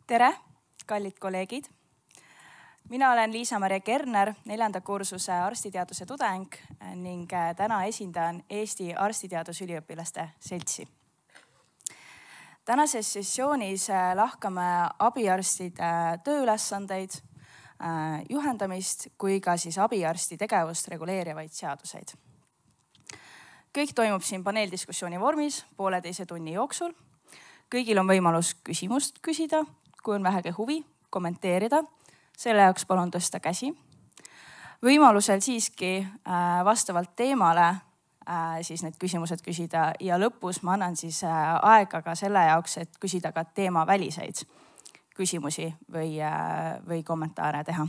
Tere, kallid kolleegid. Mina olen Liisa-Maria Kerner, 4. kursuse arstiteaduse tudeng ning täna esindan Eesti Arstiteadusüliõpilaste Seltsi. Tänases sessioonis lahkame abiarstide tööülesandeid, juhendamist kui ka abiarsti tegevust reguleerivaid seaduseid. Kõik toimub siin paneeldiskussiooni vormis 1,5 tunni jooksul. Kõigil on võimalus küsimust küsida, kui on vähegi huvi, kommenteerida. Selle jaoks palun tõsta käsi. Võimalusel siiski vastavalt teemale siis need küsimused küsida ja lõpus ma annan siis aega ka selle jaoks, et küsida ka teema väliseid küsimusi või kommentaare teha.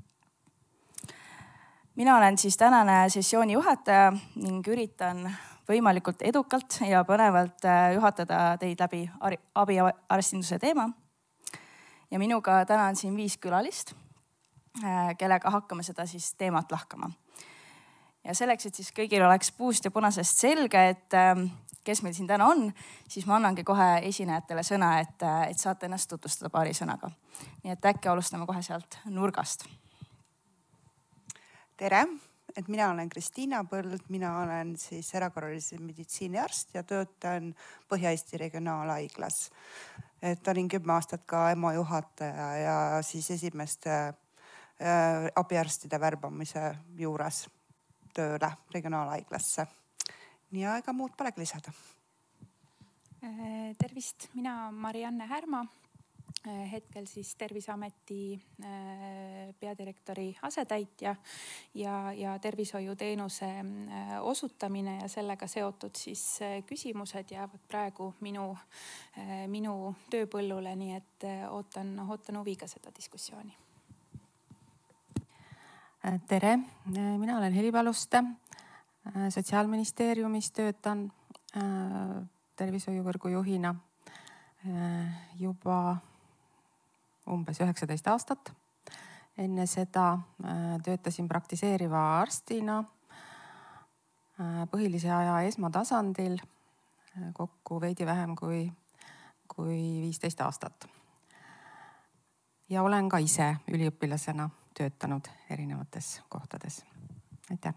Mina olen siis tänane sessiooni juhataja ning üritan võimalikult edukalt ja põnevalt juhatada teid läbi abiarstinduse teema. Ja minuga täna on siin 5 külalist, kellega hakkame seda siis teemat lahkama. Ja selleks, et siis kõigil oleks puust ja punasest selge, et kes meil siin täna on, siis ma annangi kohe esinejatele sõna, et saate ennast tutvustada paari sõnaga. Nii et äkki alustame kohe sealt nurgast. Tere, et mina olen Kristiina Põld, mina olen siis erakorralise meditsiiniarst ja töötan Põhja-Eesti regionaalhaiglas. Et olin 10 aastat ka EMO juhataja ja siis esimeste abiarstide värbamise juures tööle regionaalhaiglasse. Nii ega muud polegi lisada. Tervist, mina Marianne Härma, hetkel siis Terviseameti peadirektori asetäitja ja tervishoiuteenuse osutamine ja sellega seotud siis küsimused jäävad praegu minu tööpõllule, nii et ootan huviga seda diskussiooni. Tere, mina olen Heli Paluste, Sotsiaalministeeriumis töötan tervishoiuvõrgu juhina juba umbes 19 aastat. Enne seda töötasin praktiseeriva arstina põhilise aja esmatasandil kokku veidi vähem kui 15 aastat. Ja olen ka ise üliõpilasena töötanud erinevates kohtades. Aitäh!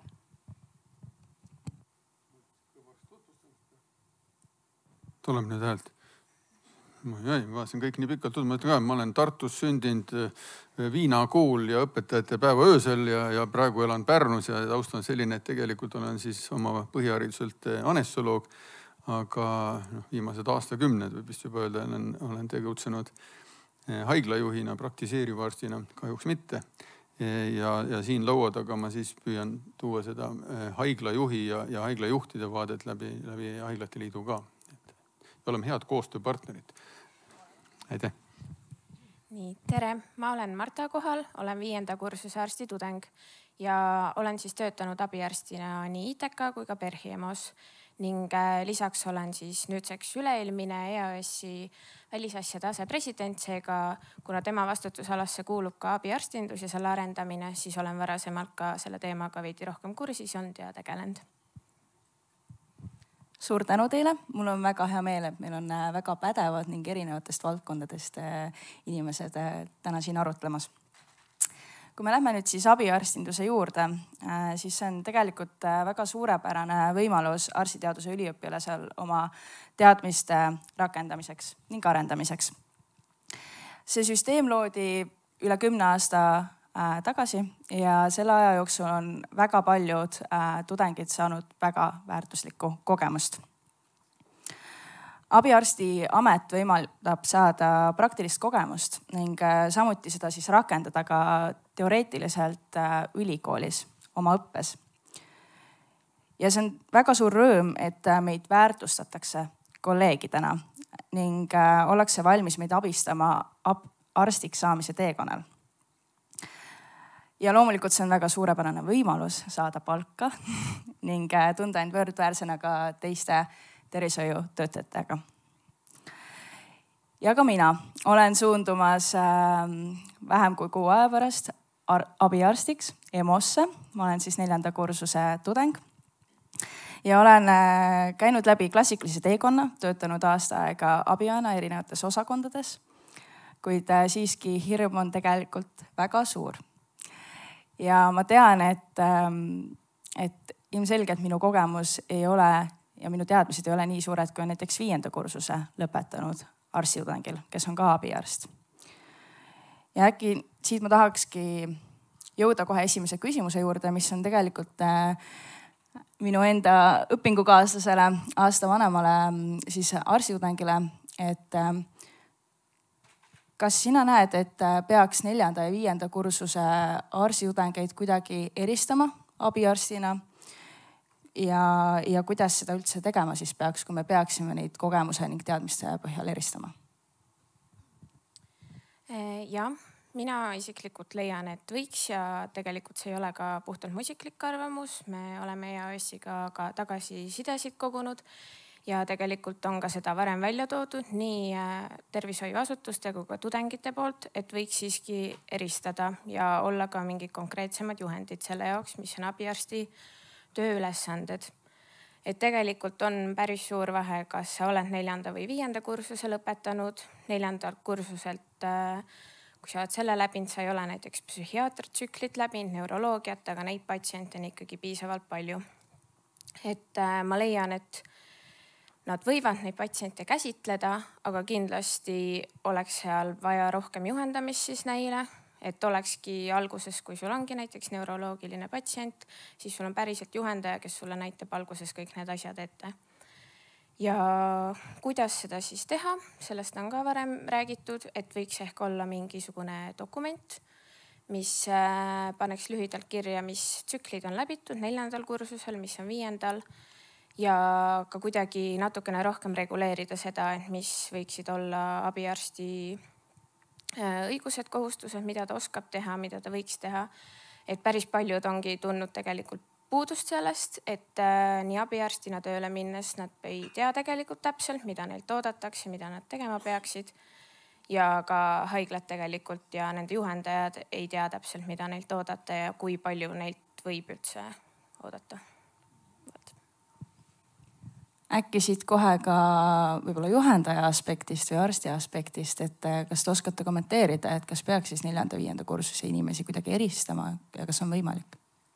Tuleb nüüd häält. Ma vaatasin kõik nii pikalt, ma olen Tartus sündinud Viinakool ja õpetajate päeva öösel ja praegu elan Pärnus ja taust on selline, et tegelikult olen siis oma põhihariduselt anestoloog, aga viimased aastakümned võib vist juba öelda, olen tegutsenud haiglajuhina, praktiseeriva arstina, kahjuks mitte. Ja siin laua taga ma siis püüan tuua seda haiglajuhi ja haiglajuhtide vaadet läbi Haiglate Liidu ka. Oleme head koostööpartnerid. Aitäh! Nii, tere! Ma olen Marta Kohal, olen 5. kursuse arstitudeng ja olen siis töötanud abiarstina nii ITK kui ka PERHI-EMOs ning lisaks olen siis nüüdseks üleilmine EAS-i välisasjade asepresident, seega kuna tema vastutusalasse kuulub ka abiarstindus ja selle arendamine, siis olen varasemalt ka selle teemaga veidi rohkem kursis olnud ja tegelenud. Suur tänu teile. Mul on väga hea meel, et meil on väga pädevad ning erinevatest valdkondadest inimesed täna siin arutlemas. Kui me lähme nüüd siis abiarstinduse juurde, siis see on tegelikult väga suurepärane võimalus arstiteaduse üliõpilasel oma teadmiste rakendamiseks ning arendamiseks. See süsteem loodi üle 10 aasta tagasi ja selle aja jooksul on väga paljud tudengid saanud väga väärtuslikku kogemust. Abiarsti amet võimaldab saada praktilist kogemust ning samuti seda siis rakendada ka teoreetiliselt ülikoolis oma õppes. Ja see on väga suur rõõm, et meid väärtustatakse kolleegidena ning ollakse valmis meid abistama arstiks saamise teekonnal. Ja loomulikult see on väga suurepärane võimalus saada palka ning tunda end võrdväärsena ka teiste tervishoiutöötajatega. Ja ka mina olen suundumas vähem kui 6 aja pärast abiarstiks EMO-sse. Ma olen siis 4. kursuse tudeng ja olen käinud läbi klassikalise teekonna, töötanud aasta aega abijana erinevates osakondades. kuid siiski hirm on tegelikult väga suur. Ja ma tean, et ilmselgelt minu kogemus ei ole ja minu teadmised ei ole nii suured, kui on näiteks 5. kursuse lõpetanud arstitudengil, kes on ka abiarst. Ja äkki siit ma tahakski jõuda kohe esimese küsimuse juurde, mis on tegelikult minu enda õpingukaaslasele, aasta vanemale siis arstitudengile, et kas sina näed, et peaks 4. ja 5. kursuse arstitudengeid kuidagi eristama abiarstina ja kuidas seda üldse tegema siis peaks, kui me peaksime neid kogemuse ning teadmiste põhjal eristama? Jah, mina isiklikult leian, et võiks ja tegelikult see ei ole ka puhtalt musiklik arvamus. Me oleme EAS-iga ka tagasisidesid kogunud ja tegelikult on ka seda varem välja toodud nii tervishoiuasutuste kui ka tudengite poolt, et võiks siiski eristada ja olla ka mingid konkreetsemad juhendid selle jaoks, mis on abiarsti tööülesanded. Et tegelikult on päris suur vahe, kas sa oled 4. või 5. kursuse lõpetanud. 4. kursuselt, kui sa oled selle läbinud, sa ei ole näiteks psühhiaatritsüklit läbinud, neuroloogiat, aga neid patsiente on ikkagi piisavalt palju. Et ma leian, et nad võivad neid patsiente käsitleda, aga kindlasti oleks seal vaja rohkem juhendamist siis neile. Et olekski alguses, kui sul ongi näiteks neuroloogiline patsient, siis sul on päriselt juhendaja, kes sulle näitab alguses kõik need asjad ette. Ja kuidas seda siis teha? Sellest on ka varem räägitud, et võiks ehk olla mingisugune dokument, mis paneks lühidalt kirja, mis tsüklid on läbitud 4. kursusel, mis on 5. ja ka kuidagi natukene rohkem reguleerida seda, et mis võiksid olla abiarsti õigused, kohustused, mida ta oskab teha, mida ta võiks teha. Et päris paljud ongi tundnud tegelikult puudust sellest, et nii abiarstina tööle minnes nad ei tea tegelikult täpselt, mida neilt oodatakse, mida nad tegema peaksid. Ja ka haiglad tegelikult ja nende juhendajad ei tea täpselt, mida neilt oodata ja kui palju neilt võib üldse oodata. Äkki siit kohe ka võib-olla juhendaja aspektist või arsti aspektist, et kas te oskate kommenteerida, et kas peaks siis 4. ja 5. kursuse inimesi kuidagi eristama ja kas on võimalik?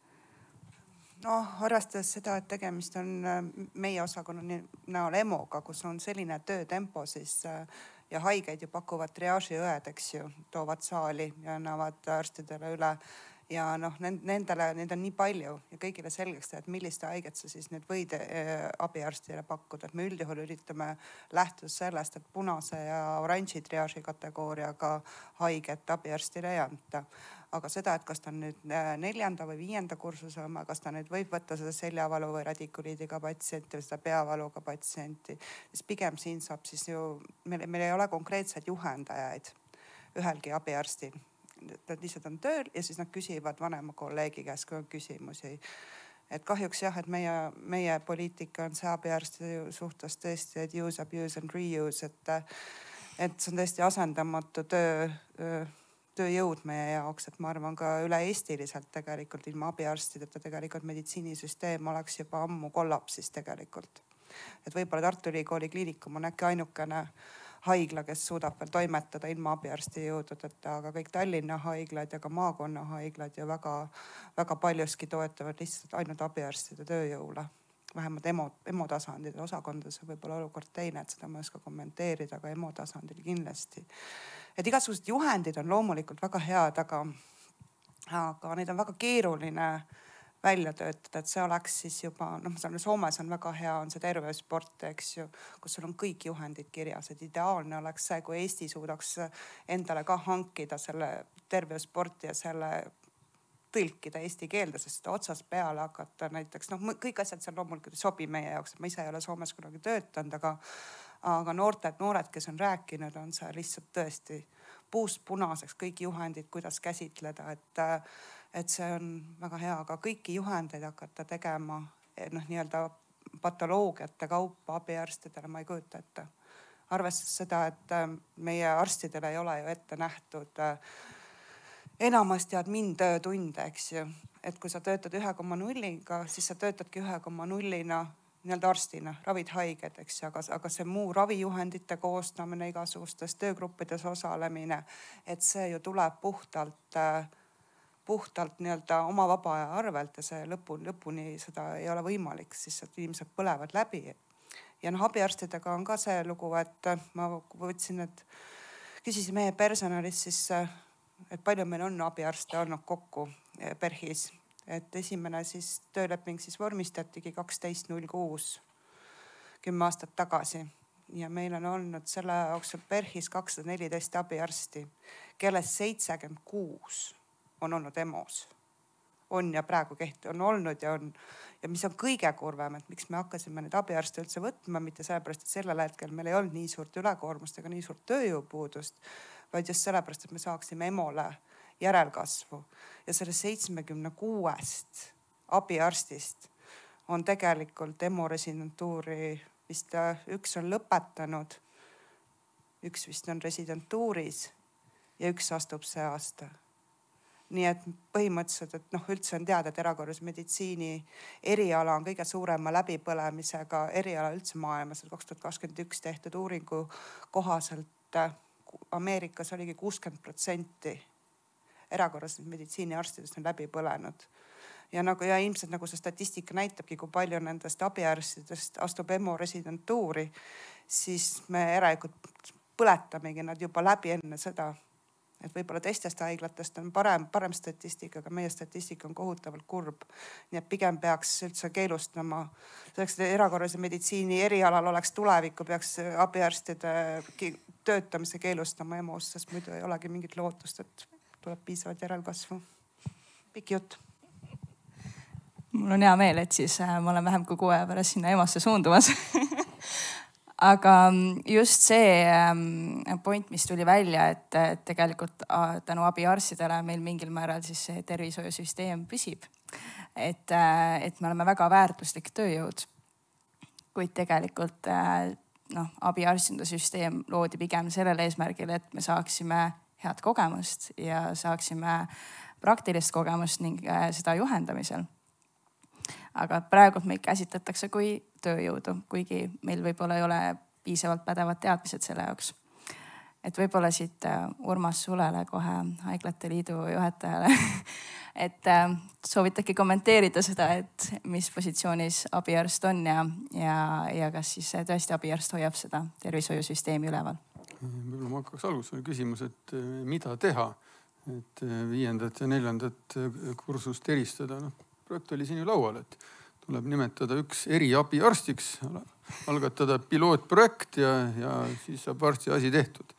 No arvestades seda, et tegemist on meie osakonna näol EMO-ga, kus on selline töötempo siis ja haigeid ju pakuvad triaažiõed, eks ju, toovad saali ja annavad arstidele üle. Ja nendele, neid on nii palju ja kõigile selgeks teha, et milliste haiget sa siis need võid abiarstile pakkuda. Et me üldjuhul üritame lähtuda sellest, et punase ja oranži triaaži kategooriaga haiget abiarstile ei anta. Aga seda, et kas ta on nüüd 4. või 5. kursuse oma, kas ta nüüd võib võtta seda seljavalu või radikuliidiga patsienti või seda peavaluga patsienti, siis pigem siin saab siis ju, meil ei ole konkreetseid juhendajaid ühelgi abiarstil. Nad lihtsalt on tööl ja siis nad küsivad vanema kolleegi käest, kui on küsimusi. Et kahjuks jah, et meie poliitika on see abiarsti suhtes tõesti, et use, abuse and reuse, et see on tõesti asendamatu tööjõud meie jaoks, et ma arvan ka üle-eestiliselt tegelikult ilma abiarstideta tegelikult meditsiinisüsteem oleks juba ammu kollapsis tegelikult. Et võib-olla Tartu Ülikooli Kliinikum on äkki ainukene haigla, kes suudab veel toimetada ilma abiarsti jõududeta, aga kõik Tallinna haiglad ja ka maakonna haiglad ja väga paljuski toetavad lihtsalt ainult abiarstide tööjõule. Vähemalt EMO tasandil, osakondades on võib-olla olukord teine, et seda ma ei oska kommenteerida, aga EMO tasandil kindlasti. Et igasugused juhendid on loomulikult väga head, aga neid on väga keeruline välja töötada, et see oleks siis juba, ma saan, Soomes on väga hea, on see tervesport, eks ju, kus sul on kõik juhendid kirjas, et ideaalne oleks see, kui Eesti suudaks endale ka hankida selle tervesporti ja selle tõlkida eesti keelde, sest seda otsast peale hakata näiteks, kõik asjad seal loomulikult ei sobi meie jaoks, et ma ise ei ole Soomes kunagi töötanud, aga noored, kes on rääkinud, on see lihtsalt tõesti puust punaseks kõik juhendid, kuidas käsitleda, et see on väga hea, aga kõiki juhendeid hakata tegema nii-öelda patoloogiate kaupa abiarstidele, ma ei kujuta ette. Arvestades seda, et meie arstidele ei ole ju ette nähtud enamasti admin töötunde, eks ju. Et kui sa töötad 1,0-ga, siis sa töötadki 1,0-na nii-öelda arstina, ravid haiged, eks, aga see muu ravijuhendite koostamine, igasugustes töögruppides osalemine, et see ju tuleb puhtalt nii-öelda oma vaba aja arvelt ja see lõpuni seda ei ole võimalik, siis et inimesed põlevad läbi. Ja abiarstidega on ka see lugu, et ma võtsin, et küsisin meie personalist siis, et palju meil on abiarste olnud kokku PERH-is. Et esimene siis tööleping siis vormistatigi 12.06, 10 aastat tagasi. Ja meil on olnud selle jooksul PERH-is 214 abiarsti, kellest 76 on olnud EMO-s. On ja praegu on olnud ja on. Ja mis on kõige kurvem, et miks me hakkasime neid abiarste üldse võtma, mitte sellepärast, et sellel hetkel meil ei olnud nii suurt ülekoormust ega nii suurt tööjõupuudust, vaid just sellepärast, et me saaksime EMO-le järelkasvu. Ja selle 76 abiarstist on tegelikult EMO residentuuri vist üks on lõpetanud, üks vist on residentuuris ja üks astub see aasta. Nii et põhimõtteliselt, et üldse on teada, et erakorralise meditsiini eriala on kõige suurema läbipõlemisega eriala üldse maailmas. 2021 tehtud uuringu kohaselt Ameerikas oligi 60% erakorralise meditsiini arstidest on läbi põlenud. Ja ilmselt see statistika näitabki, kui palju nendest abiarstidest astub EMO residentuuri, siis me järelikult põletamegi nad juba läbi enne seda. Et võib-olla teistest haiglatest on parem statistika, aga meie statistika on kohutavalt kurb. Nii et pigem peaks üldse keelustama. Selleks, et erakorralise meditsiini erialal oleks tulevikku, peaks abiarstide töötamise keelustama EMO-s, sest muidu ei olegi mingit lootust, et tuleb piisavalt järelkasvu. Pikk jutt. Mul on hea meel, et siis ma olen vähem kui 6 aja pärast sinna EMO-sse suundumas. Aga just see point, mis tuli välja, et tegelikult tänu abiarstidele meil mingil määral siis see tervishoiusüsteem püsib. Et me oleme väga väärtuslik tööjõud. Kuid tegelikult abiarstindusüsteem loodi pigem sellel eesmärgil, et me saaksime head kogemust ja saaksime praktilist kogemust ning seda juhendamisel. Aga praegu meid käsitletakse kui tööjõudu, kuigi meil võib-olla ei ole piisavalt pädevad teadmised selle jaoks. Et võib-olla siit Urmas Sulele kohe Haiglate Liidu juhatajale, et soovitagi kommenteerida seda, et mis positsioonis abiarst on ja kas siis tõesti abiarst hoiab seda tervishoiusüsteemi üleval. Võib-olla ma hakkaks alguses küsimus, et mida teha, et 5. ja 4. kursust eristada. Projekt oli siin ju laual, et tuleb nimetada üks eriabiarstiks, algatada pilootprojekt ja siis saab varsti asi tehtud.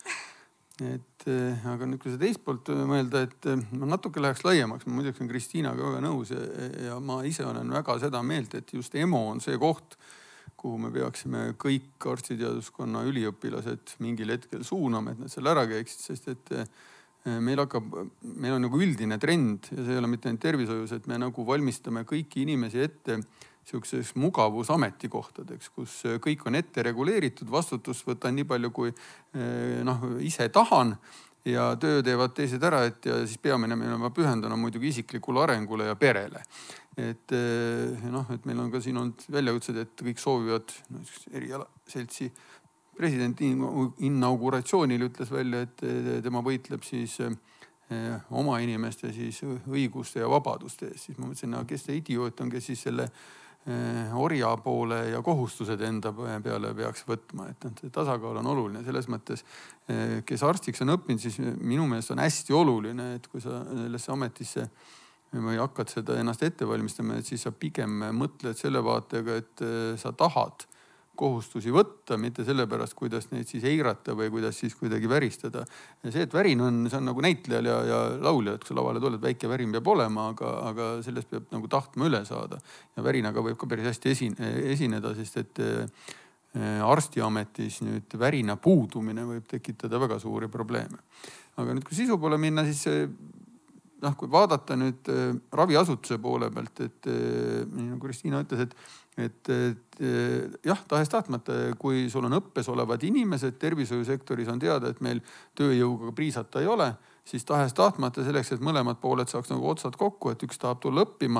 Aga nüüd, kui see teist poolt mõelda, et ma natuke läheks laiemaks, ma muidugi olen Kristiinaga väga nõus ja ma ise olen väga seda meelt, et just EMO on see koht, kuhu me peaksime kõik arstiteaduskonna üliõpilased mingil hetkel suunama, et nad seal ära käiksid, sest et meil on nagu üldine trend ja see ei ole mitte ainult tervishoius, et me nagu valmistame kõiki inimesi ette siukses mugavusametikohtadeks, kus kõik on ette reguleeritud, vastutust võtan nii palju kui ise tahan ja töö teevad teised ära, ja siis peamine meil on pühenduna muidugi isiklikule arengule ja perele. Et meil on ka siin olnud väljakutsed, et kõik soovivad erialaseltsi presidendi inauguratsioonil ütles välja, et tema võitleb siis oma inimeste siis õiguste ja vabaduste eest. Siis ma mõtlesin, kes see idioot on, kes siis selle orja poole ja kohustused enda peale peaks võtma. Et tasakaal on oluline. Selles mõttes, kes arstiks on õppinud, siis minu meelest on hästi oluline, et kui sa sellesse ametisse või hakkad seda ennast ette valmistama, et siis sa pigem mõtled selle vaatega, et sa tahad kohustusi võtta, mitte sellepärast, kuidas neid siis eirata või kuidas siis kuidagi väristada. Ja see, et värin on, see on nagu näitlejal ja laulja, et kui sa lavale tuled, väike värin peab olema, aga sellest peab nagu tahtma üle saada. Ja värinaga võib ka päris hästi esineda, sest et arstiametis nüüd värina puudumine võib tekitada väga suuri probleeme. Aga nüüd, kui sisu poole minna, siis kui vaadata nüüd raviasutuse poole pealt, et nagu Kristiina ütles, et jah, tahes tahtmata, kui sul on õppes olevad inimesed, tervishoiusektoris on teada, et meil tööjõuga priisata ei ole, siis tahes tahtmata selleks, et mõlemad pooled saaks nagu otsad kokku, et üks tahab tulla õppima,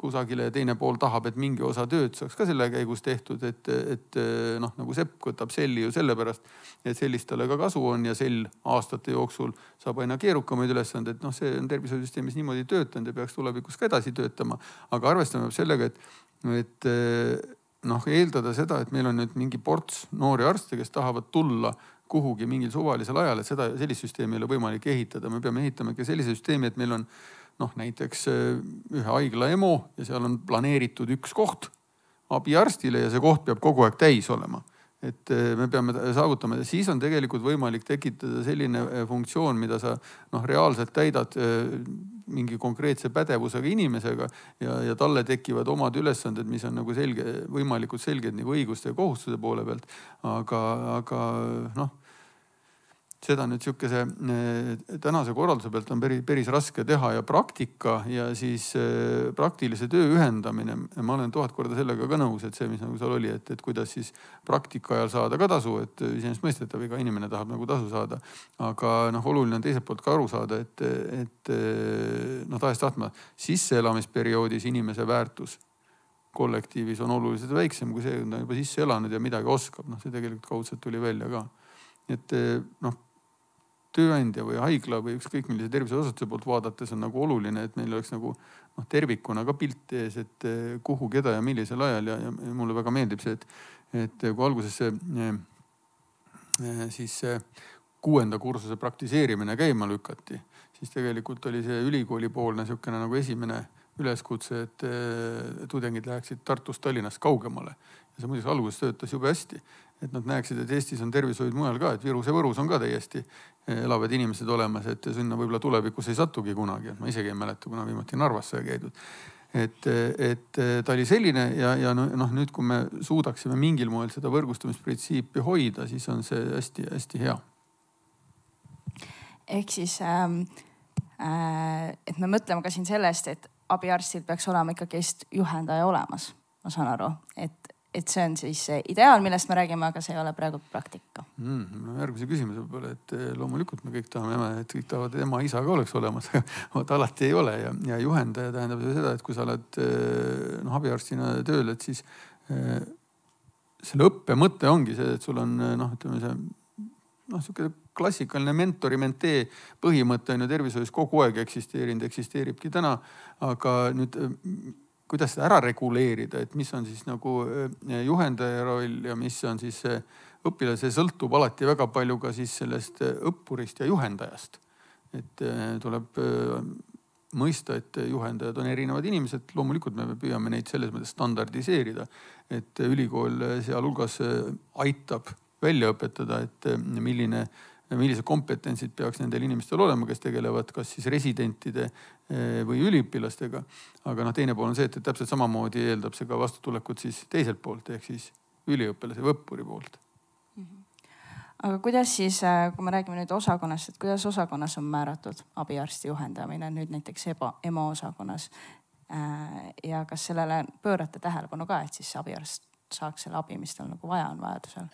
kusagile ja teine pool tahab, et mingi osa tööd saaks ka selle käigus tehtud, et noh, nagu Sepp võtab selli ju sellepärast, et sellist talle ka kasu on ja sell aastate jooksul saab aina keerukamaid ülesandeid. Noh, see on tervishoiusüsteemis niimoodi töötanud ja peaks tulevikus ka edasi töötama, aga arvestame sellega, et noh, eeldada seda, et meil on nüüd mingi ports noori arste, kes tahavad tulla kuhugi mingil suvalisel ajal, et sellist süsteemi ei ole võimalik ehitada. Me peame ehitama ka sellise süsteemi, et meil on noh, näiteks ühe haigla EMO ja seal on planeeritud üks koht abiarstile ja see koht peab kogu aeg täis olema. Et me peame saavutama ja siis on tegelikult võimalik tekitada selline funktsioon, mida sa noh, reaalselt täidad mingi konkreetse pädevusega inimesega ja talle tekivad omad ülesanded, mis on nagu võimalikult selged nagu õiguste ja kohustuse poole pealt. Aga noh, seda nüüd sihukese tänase korralduse pealt on päris raske teha ja praktika ja siis praktilise töö ühendamine. Ma olen 1000 korda sellega ka nõus, et see, mis nagu seal oli, et kuidas siis praktika ajal saada ka tasu, et iseenesest mõistetav, iga inimene tahab nagu tasu saada. Aga noh, oluline on teiselt poolt ka aru saada, et noh, tahes-tahtma sisseelamisperioodis inimese väärtus kollektiivis on oluliselt väiksem, kui see on juba sisse elanud ja midagi oskab. Noh, see tegelikult kaudselt tuli välja ka. Et noh, tööandja või haigla või ükskõik millise terviseasutuse poolt vaadates on nagu oluline, et meil oleks nagu noh, tervikuna ka pilt ees, et kuhu, keda ja millisel ajal ja mulle väga meeldib see, et kui alguses siis 6. kursuse praktiseerimine käima lükati, siis tegelikult oli see ülikooli poolne niisugune nagu esimene üleskutse, et tudengid läheksid Tartust Tallinnast kaugemale. Ja see muidugi alguses töötas jube hästi, et nad näeksid, et Eestis on tervishoid mujal ka, et Virus ja Võrus on ka täiesti elavad inimesed olemas, et sinna võib-olla tulevikus ei satugi kunagi. Ma isegi ei mäleta, kuna viimati Narvas sai käidud. Et ta oli selline ja noh, nüüd kui me suudaksime mingil moel seda võrgustamisprintsiipi hoida, siis on see hästi hea. Ehk siis, et me mõtleme ka siin sellest, et abiarstil peaks olema ikkagi juhendaja olemas. Ma saan aru, et see on siis ideaal, millest me räägime, aga see ei ole praegu praktika. Järgmise küsimuse peale, et loomulikult me kõik tahame, et kõik tahavad, et ema isa ka oleks olemas, aga alati ei ole ja juhendaja tähendab seda, et kui sa oled abiarstina tööl, et siis selle õppe mõte ongi see, et sul on ütleme see klassikaline mentori-mentee põhimõte on ju tervishoius kogu aeg eksisteeribki täna, aga nüüd kuidas seda ära reguleerida, et mis on siis nagu juhendaja roll ja mis on siis õpilase, sõltub alati väga palju ka siis sellest õppurist ja juhendajast. Et tuleb mõista, et juhendajad on erinevad inimesed. Loomulikult me püüame neid selles mõttes standardiseerida, et ülikool sealhulgas aitab välja õpetada, et millised kompetentsid peaks nendel inimestel olema, kes tegelevad kas siis residentide või üliõpilastega. Aga teine pool on see, et täpselt samamoodi eeldab see ka vastutulekut siis teiselt poolt, ehk siis üliõpilase või õppuri poolt. Aga kuidas siis, kui me räägime nüüd osakonnast, et kuidas osakonnas on määratud abiarsti juhendamine nüüd näiteks EMO osakonnas ja kas sellele pöörate tähelepanu ka, et siis abiarst saaks selle abi, mis tal nagu vaja on vajadusel?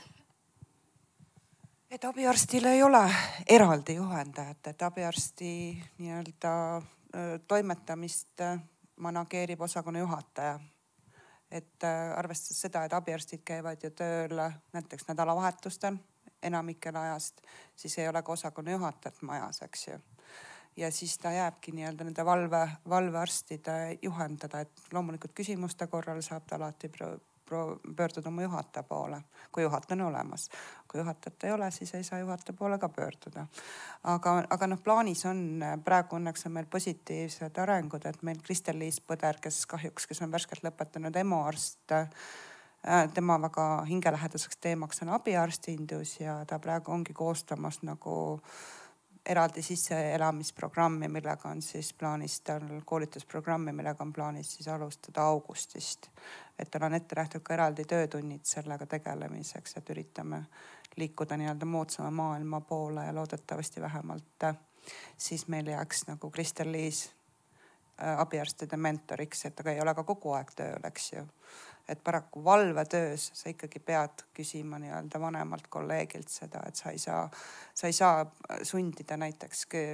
Et abiarstil ei ole eraldi juhendajat, et abiarsti nii-öelda toimetamist manageerib osakonna juhataja. Et arvestades seda, et abiarstid käivad ju tööl näiteks nädalavahetustel enamikel ajast, siis ei ole ka osakonna juhatajat majas, eks ju. Ja siis ta jääbki nii-öelda nende valvearstide juhendada, et loomulikult küsimuste korral saab ta alati pöörduda oma juhataja poole, kui juhataja on olemas. Kui juhatajat ei ole, siis ei saa juhataja poole ka pöörduda. Aga plaanis on, praegu õnneks on meil positiivsed arengud, et meil Kristel-Liis Põder, kes on värskelt lõpetanud EMO-arst, tema väga hingelähedaseks teemaks on abiarstindus ja ta praegu ongi koostamas nagu eraldi sisseelamisprogrammi, millega on siis plaanis koolitusprogrammi, millega on plaanis siis alustada augustist. Et tal on ette nähtud ka eraldi töötunnid sellega tegelemiseks, et üritame liikuda nii-öelda moodsama maailma poole ja loodetavasti vähemalt siis meil jääks nagu Kristel-Liis abiarstide mentoriks, et aga ei ole ka kogu aeg tööl, eks ju. Et paraku valvetöös sa ikkagi pead küsima nii-öelda vanemalt kolleegilt seda, et sa ei saa sundida näiteks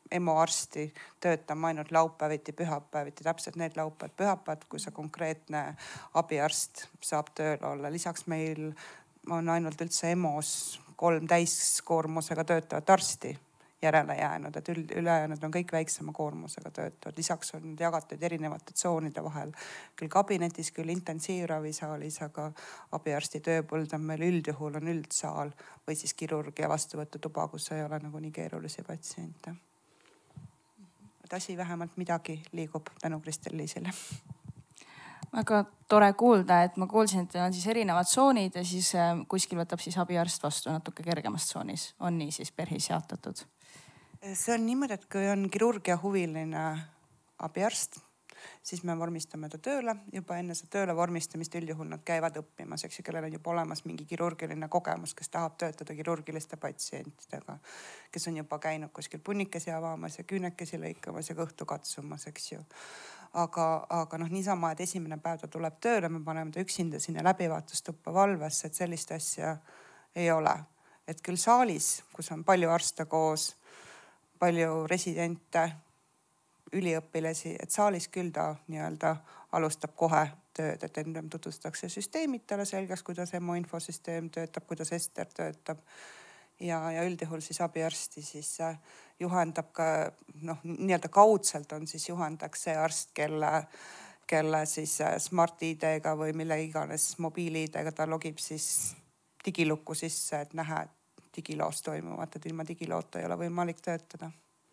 EMO arsti töötama ainult laupäeviti, pühapäeviti, täpselt need laupäevad, pühapäevad, kui see konkreetne abiarst saab tööl olla. Lisaks meil on ainult üldse EMO-s 3 täiskoormusega töötavat arsti järele jäänud, et ülejäänud on kõik väiksema koormusega töötavad. Lisaks on need jagatud erinevate tsoonide vahel, küll kabinetis, küll intensiivravisaalis, aga abiarsti tööpõld on meil üldjuhul on üldsaal või siis kirurgia vastuvõtutuba, kus ei ole nagu nii keerulisi patsiente. Et asi vähemalt midagi liigub tänu Kristel-Liisile. Väga tore kuulda, et ma kuulsin, et on siis erinevad tsoonid ja siis kuskil võtab siis abiarst vastu natuke kergemas tsoonis. On nii siis PERH-is jaotatud? See on niimoodi, et kui on kirurgia huviline abiarst, siis me vormistame ta tööle. Juba enne seda tööle vormistamist üldjuhul nad käivad õppimas, eks ju, kellel on juba olemas mingi kirurgiline kogemus, kes tahab töötada kirurgiliste patsientidega, kes on juba käinud kuskil punnikesi avamas ja küünekesi lõikamas ja kõhtu katsumas, eks ju. Aga niisama, et esimene päev ta tuleb tööle, me paneme ta üksinda sinna läbivaatustuppa valvesse, et sellist asja ei ole. Et küll saalis, kus on palju arste koos, palju residente, üliõpilasi, et saalis küll ta nii-öelda alustab kohe tööd, et enne tutvustatakse süsteemid talle selgeks, kuidas EMO infosüsteem töötab, kuidas Ester töötab. Ja üldjuhul siis abiarsti siis juhendab ka, nii-öelda kaudselt on siis juhendaks see arst, kelle siis Smart ID-ga või mille iganes mobiil-ID-ga ta logib siis digilukku sisse, et näha, digiloos toimuvat, et ilma digiloota ei ole võimalik töötada.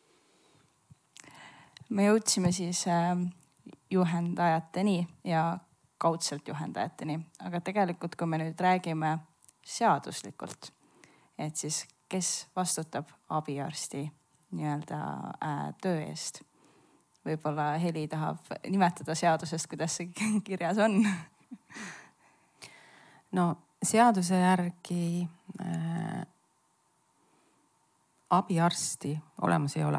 Me jõudsime siis juhendajateni ja kaudselt juhendajateni, aga tegelikult, kui me nüüd räägime seaduslikult, et siis kes vastutab abiarsti nii-öelda töö eest? Võib-olla Heli tahab nimetada seadusest, kuidas see kirjas on? No seaduse järgi abiarsti olemas ei ole.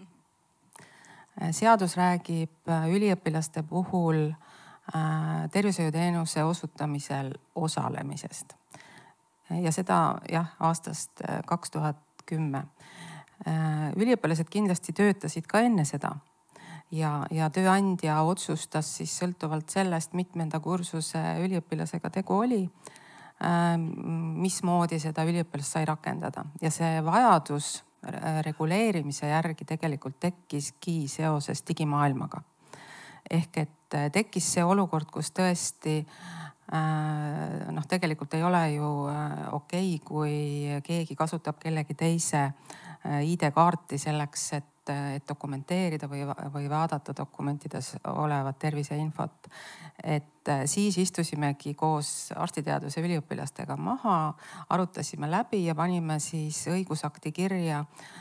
Seadus räägib üliõpilaste puhul tervishoiuteenuse osutamisel osalemisest. Ja seda aastast 2010. Üliõpilased kindlasti töötasid ka enne seda ja tööandja otsustas siis sõltuvalt sellest, mitmenda kursuse üliõpilasega tegu oli, mismoodi seda üliõpilast sai rakendada. Ja see vajadus reguleerimise järgi tegelikult tekkiski seoses digimaailmaga. Ehk et tekkis see olukord, kus tõesti tegelikult ei ole ju okei, kui keegi kasutab kellegi teise ID-kaarti selleks, et dokumenteerida või vaadata dokumentides olevat terviseinfot. Et siis istusimegi koos arstiteaduse üliõpilastega maha, arutasime läbi ja panime siis õigusakti kirja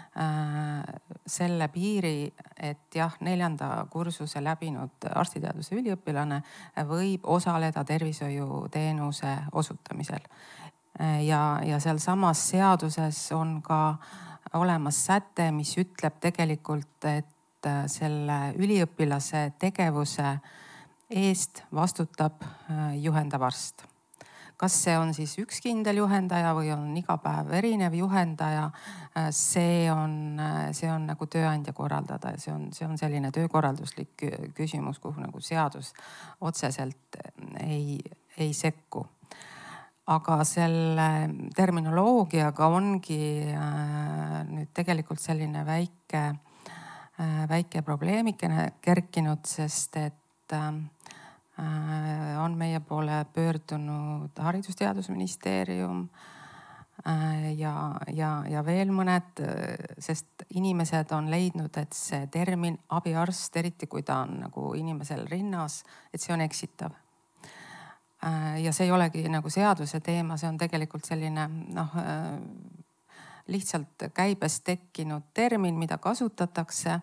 selle piiri, et 4. kursuse läbinud arstiteaduse üliõpilane võib osaleda tervishoiuteenuse osutamisel. Ja seal samas seaduses on ka olemas säte, mis ütleb tegelikult, et selle üliõpilase tegevuse eest vastutab juhendav arst. Kas see on siis üks kindel juhendaja või on iga päev erinev juhendaja, see on nagu tööandja korraldada ja see on selline töökorralduslik küsimus, kuhu nagu seadus otseselt ei sekku. Aga selle terminoloogiaga ongi nüüd tegelikult selline väike probleemikene kerkinud, sest et on meie poole pöördunud Haridus-Teadusministeerium ja veel mõned, sest inimesed on leidnud, et see termin abiarst, eriti kui ta on nagu inimesel rinnas, et see on eksitav. Ja see ei olegi nagu seaduse teema, see on tegelikult selline lihtsalt käibest tekkinud termin, mida kasutatakse.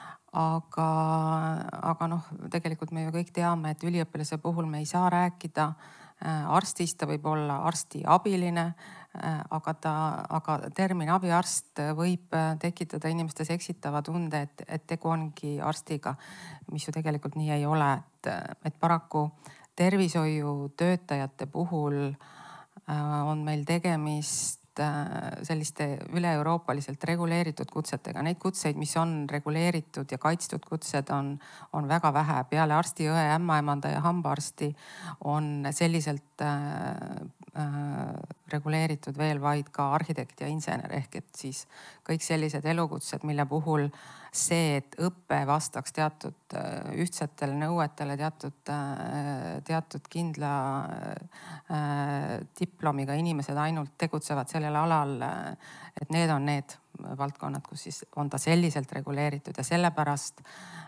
Aga tegelikult me ju kõik teame, et üliõpilase puhul me ei saa rääkida arstist, ta võib olla arsti abiline, aga termin abiarst võib tekitada inimestes eksitava tunde, et tegu ongi arstiga, mis ju tegelikult nii ei ole, et paraku tervishoiutöötajate puhul on meil tegemist selliste üle-euroopaliselt reguleeritud kutsetega. Neid kutseid, mis on reguleeritud ja kaitstud kutsed, on väga vähe. Peale arsti, õe, ämmaemanda ja hambaarsti on selliselt reguleeritud veel vaid ka arhitekt ja insener, ehk et siis kõik sellised elukutsed, mille puhul see, et õpe vastaks teatud ühtsetele nõuetele, teatud kindla diplomiga inimesed ainult tegutsevad sellel alal, et need on need valdkonnad, kus siis on ta selliselt reguleeritud ja sellepärast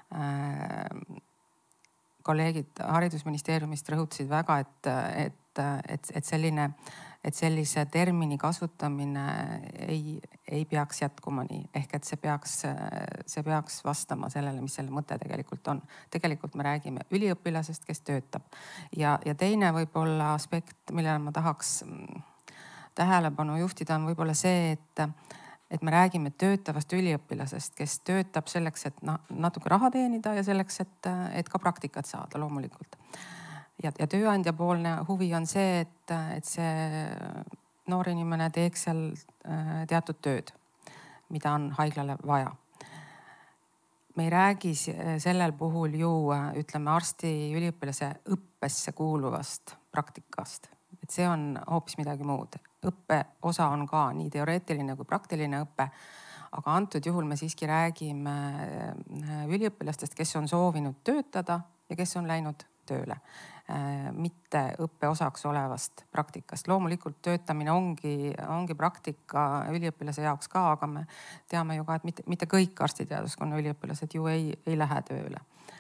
kolleegid Haridusministeeriumist rõhutasid väga, et sellise termini kasutamine ei peaks jätkuma nii, ehk et see peaks vastama sellele, mis selle mõte tegelikult on. Tegelikult me räägime üliõpilasest, kes töötab. Ja teine võib-olla aspekt, millele ma tahaks tähelepanu juhtida, on võib-olla see, et me räägime töötavast üliõpilasest, kes töötab selleks, et natuke raha teenida ja selleks, et ka praktikat saada loomulikult. Ja tööandja poolne huvi on see, et see noor inimene teeks seal teatud tööd, mida on haiglale vaja. Me ei räägi sellel puhul ju, ütleme, arsti üliõpilase õppesse kuuluvast praktikast. Et see on hoopis midagi muud. Õppe osa on ka nii teoreetiline kui praktiline õpe. Aga antud juhul me siiski räägime üliõpilastest, kes on soovinud töötada ja kes on läinud tööle. Mitte õppe osaks olevast praktikast. Loomulikult töötamine ongi praktika üliõpilase jaoks ka, aga me teame ju ka, et mitte kõik arstiteaduskonna üliõpilased ju ei lähe tööle.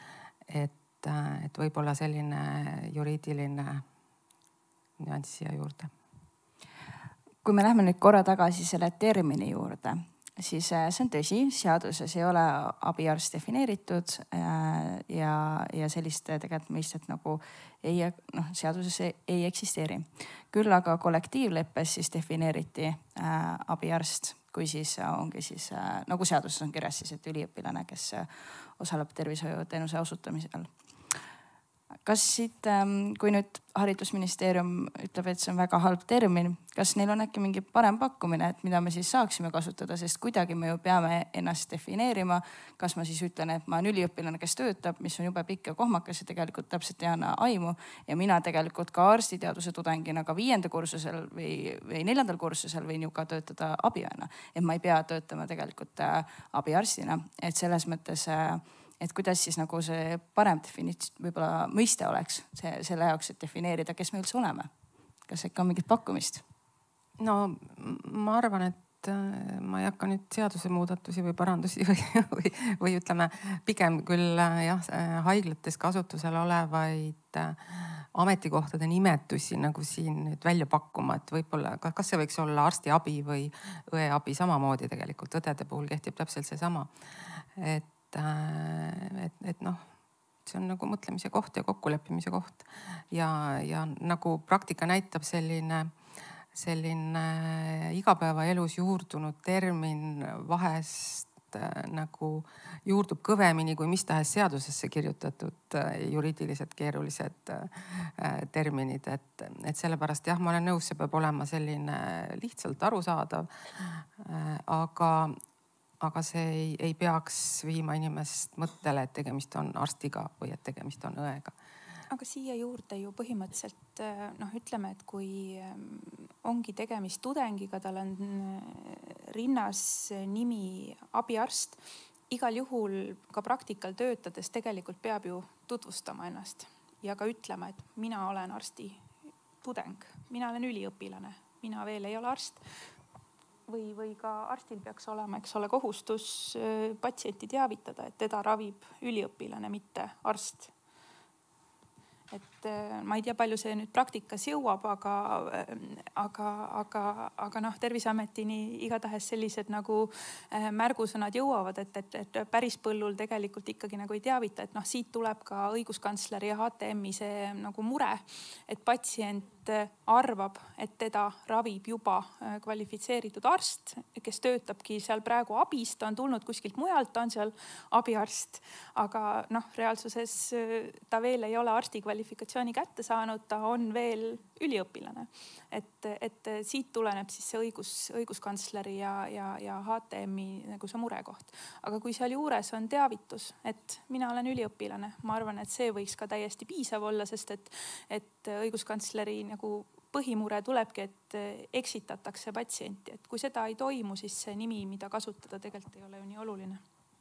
Et võib-olla selline juriidiline nüanss siia juurde. Kui me lähme nüüd korra tagasi selle termini juurde, siis see on tõsi, seaduses ei ole abiarst defineeritud ja sellist tegelikult mõistet nagu seaduses ei eksisteeri. Küll aga kollektiivleppes siis defineeriti abiarst, kui siis ongi siis nagu seaduses on kirjas siis, et üliõpilane, kes osaleb tervishoiuteenuse osutamisel. Kas siit, kui nüüd Haridusministeerium ütleb, et see on väga halb termin, kas neil on äkki mingi parem pakkumine, et mida me siis saaksime kasutada, sest kuidagi me ju peame ennast defineerima. Kas ma siis ütlen, et ma olen üliõpilane, kes töötab, mis on jube pikk ja kohmakas ja tegelikult täpselt ei anna aimu. Ja mina tegelikult ka arstiteaduse tudengina ka 5. kursusel või 4. kursusel võin ju ka töötada abiõena. Et ma ei pea töötama tegelikult abiarstina, et selles mõttes et kuidas siis nagu see parem võib-olla mõiste oleks selle jaoks, et defineerida, kes me üldse oleme. Kas ikka on mingit pakkumist? No ma arvan, et ma ei hakka nüüd seadusemuudatusi või parandusi või ütleme pigem küll haiglates kasutusel olevaid ametikohtade nimetusi nagu siin nüüd välja pakkuma, et võib-olla kas see võiks olla arstiabi või õeabi samamoodi tegelikult. Õdede puhul kehtib täpselt seesama. Et see on nagu mõtlemise koht ja kokkuleppimise koht ja nagu praktika näitab selline igapäevaelus juurdunud termin vahest nagu juurdub kõvemini kui mis tahes seadusesse kirjutatud juriidiliselt keerulised terminid, et sellepärast jah, ma olen nõus, see peab olema selline lihtsalt arusaadav, aga see ei peaks viima inimest mõttele, et tegemist on arstiga või et tegemist on õega. Aga siia juurde ju põhimõtteliselt ütleme, et kui ongi tegemist tudengiga, tal on rinnas nimi abiarst, igal juhul ka praktikal töötades tegelikult peab ju tutvustama ennast ja ka ütlema, et mina olen arsti tudeng, mina olen üliõpilane, mina veel ei ole arst. Või ka arstil peaks olema, eks ole, kohustus patsienti teavitada, et teda ravib üliõpilane, mitte arst. Et ma ei tea, palju see nüüd praktikas jõuab, aga Terviseametini igatahes sellised nagu märgusõnad jõuavad, et päris põllul tegelikult ikkagi nagu ei teavita, et siit tuleb ka õiguskantsleri ja HTM-i see nagu mure, et patsient arvab, et teda ravib juba kvalifitseeritud arst, kes töötabki seal praegu abis, ta on tulnud kuskilt mujalt, ta on seal abiarst, aga reaalsuses ta veel ei ole arsti kvalifikatsiooni kätte saanud, ta on veel üliõpilane. Et siit tuleneb siis see õiguskantsleri ja HTM-i nagu see murekoht. Aga kui seal juures on teavitus, et mina olen üliõpilane, ma arvan, et see võiks ka täiesti piisav olla, sest et õiguskantsleri nagu põhimure tulebki, et eksitatakse patsienti. Et kui seda ei toimu, siis see nimi, mida kasutada, tegelikult ei ole ju nii oluline.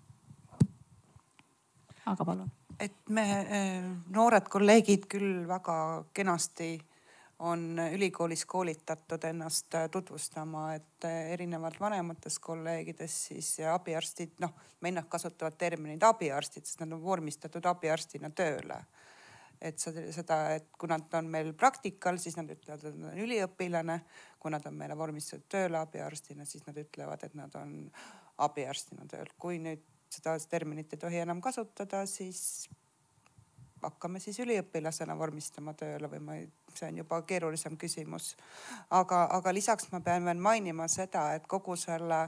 Aga palun. Et me noored kolleegid küll väga kenasti on ülikoolis koolitatud ennast tutvustama, et erinevalt vanematest kolleegidest siis abiarstid, mennad kasutavad terminid abiarstid, sest nad on vormistatud abiarstina tööle. Et seda, et kui nad on meil praktikal, siis nad ütlevad, et nad on üliõpilane. Kui nad on meile vormistatud tööle abiarstina, siis nad ütlevad, et nad on abiarstina tööl. Kui nüüd seda terminit ei tohi enam kasutada, siis hakkame siis üliõpilasena vormistama tööle või see on juba keerulisem küsimus. Aga lisaks ma pean veel mainima seda, et kogu selle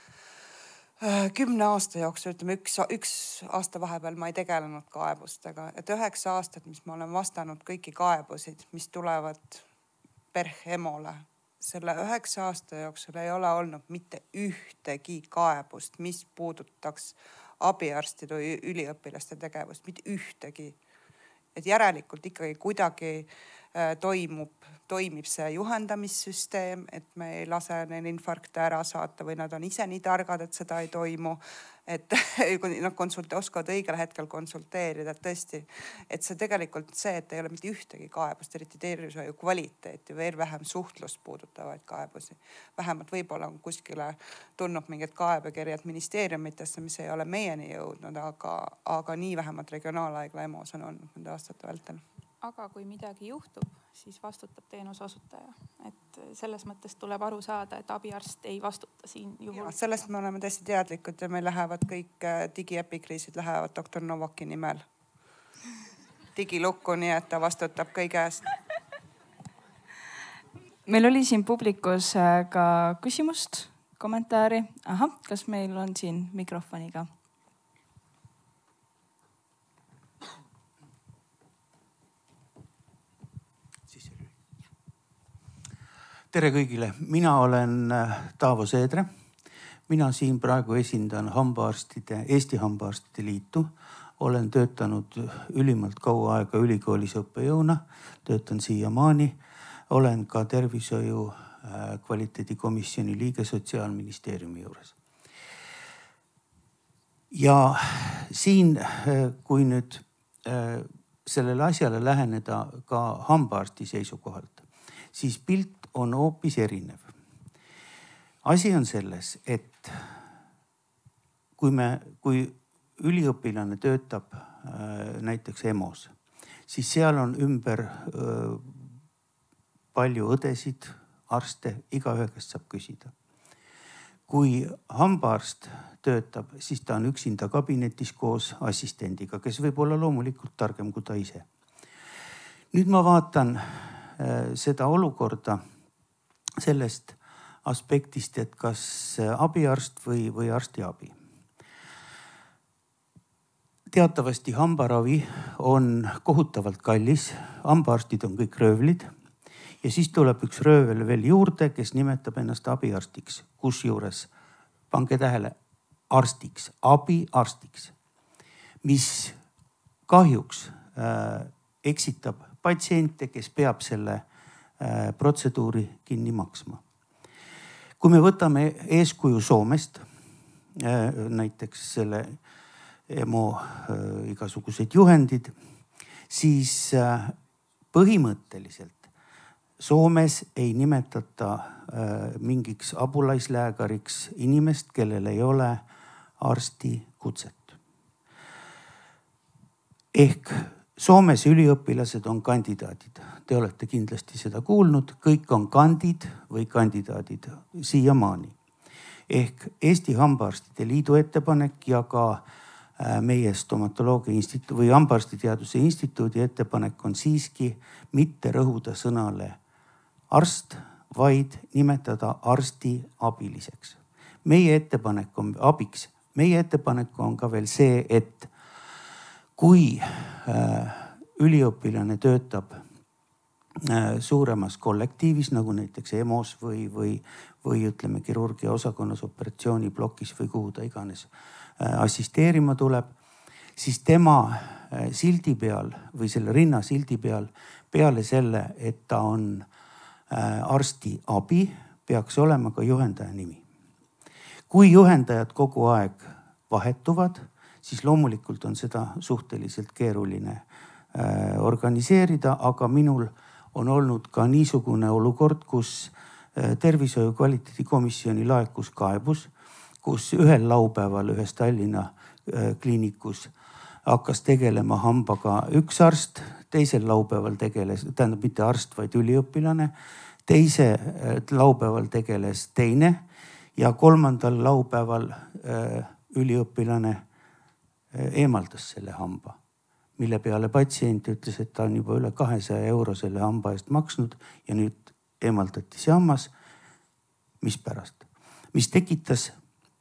10 aasta jooksul, ütleme üks aasta vahepeal ma ei tegelenud kaebustega, et 9 aastat, mis ma olen vastanud kõiki kaebusid, mis tulevad PERH-EMO-le. Selle 9 aasta jooksul ei ole olnud mitte ühtegi kaebust, mis puudutaks abiarstide või üliõpilaste tegevust, mitte ühtegi. Et järelikult ikkagi kuidagi toimib see juhendamissüsteem, et me ei lase neil infarkte ära saata või nad on ise nii targad, et seda ei toimu. Et nad oskavad õigel hetkel konsulteerida, et tõesti, et see tegelikult see, et ei ole mitte ühtegi kaebust, eriti tervishoiu kvaliteeti, veel vähem suhtlust puudutavaid kaebusi. Vähemalt võib-olla on kuskile tulnud mingid kaebekirjad ministeeriumitesse, mis ei ole meieni jõudnud, aga nii vähemalt regionaalhaigla EMO-s on olnud nende aastate vältel. Aga kui midagi juhtub, siis vastutab teenuse osutaja. Et selles mõttes tuleb aru saada, et abiarst ei vastuta siin juhul. Ja, sellest me oleme tõesti teadlikud ja meil lähevad kõik digiepikriisid lähevad doktor Novaki nimel digilukku, nii et ta vastutab kõige eest. Meil oli siin publikus ka küsimust, kommentaari. Ahah, kas meil on siin mikrofoniga? Tere kõigile, mina olen Taavo Seedre. Mina siin praegu esindan Eesti Hambaarstide Liitu. Olen töötanud ülimalt kaua aega ülikoolis õppejõuna, töötan siiamaani. Olen ka tervishoiu kvaliteedikomisjoni liige Sotsiaalministeeriumi juures. Ja siin, kui nüüd sellele asjale läheneda ka hambaarsti seisukohalt, siis pilt on hoopis erinev. Asi on selles, et kui üliõpilane töötab näiteks EMO-s, siis seal on ümber palju õdesid, arste, igaühe, kes saab küsida. Kui hambaarst töötab, siis ta on üksinda kabinetis koos assistendiga, kes võib olla loomulikult targem kui ta ise. Nüüd ma vaatan seda olukorda sellest aspektist, et kas abiarst või arstiabi. Teatavasti hambaravi on kohutavalt kallis, hambaarstid on kõik röövlid ja siis tuleb üks röövel veel juurde, kes nimetab ennast abiarstiks, kusjuures, pange tähele, arstiks, abiarstiks, mis kahjuks eksitab patsiente, kes peab selle protseduuri kinni maksma. Kui me võtame eeskuju Soomest, näiteks selle EMO igasugused juhendid, siis põhimõtteliselt Soomes ei nimetata mingiks abulaisläägariks inimest, kellel ei ole arsti kutset. Ehk Soomes üliõpilased on kandidaadid. Te olete kindlasti seda kuulnud. Kõik on kandid või kandidaadid siiamaani. Ehk Eesti Hambaarstide Liidu ettepanek ja ka meie stomatoloogia instituut või hambaarstiteaduse instituudi ettepanek on siiski mitte rõhuda sõnale arst, vaid nimetada arsti abiliseks. Meie ettepanek on abiks. Meie ettepanek on ka veel see, et kui üliõpilane töötab suuremas kollektiivis, nagu näiteks EMO-s või ütleme kirurgia osakonnas, operatsiooniplokis või kuhu ta iganes assisteerima tuleb, siis tema sildi peal või selle rinnasildi peal peale selle, et ta on arsti abi, peaks olema ka juhendaja nimi. Kui juhendajad kogu aeg vahetuvad, siis loomulikult on seda suhteliselt keeruline organiseerida, aga minul on olnud ka niisugune olukord, kus tervishoiu kvaliteedikomisjoni laekus kaebus, kus ühel laupäeval ühes Tallinna kliinikus hakkas tegelema hambaga üks arst, teisel laupäeval tegeles, tähendab mitte arst, vaid üliõpilane, teise laupäeval tegeles teine ja kolmandal laupäeval üliõpilane eemaldas selle hamba, mille peale patsient ütles, et ta on juba üle 200 euro selle hamba eest maksnud ja nüüd eemaldati see hammas. Mispärast? Mis tekitas,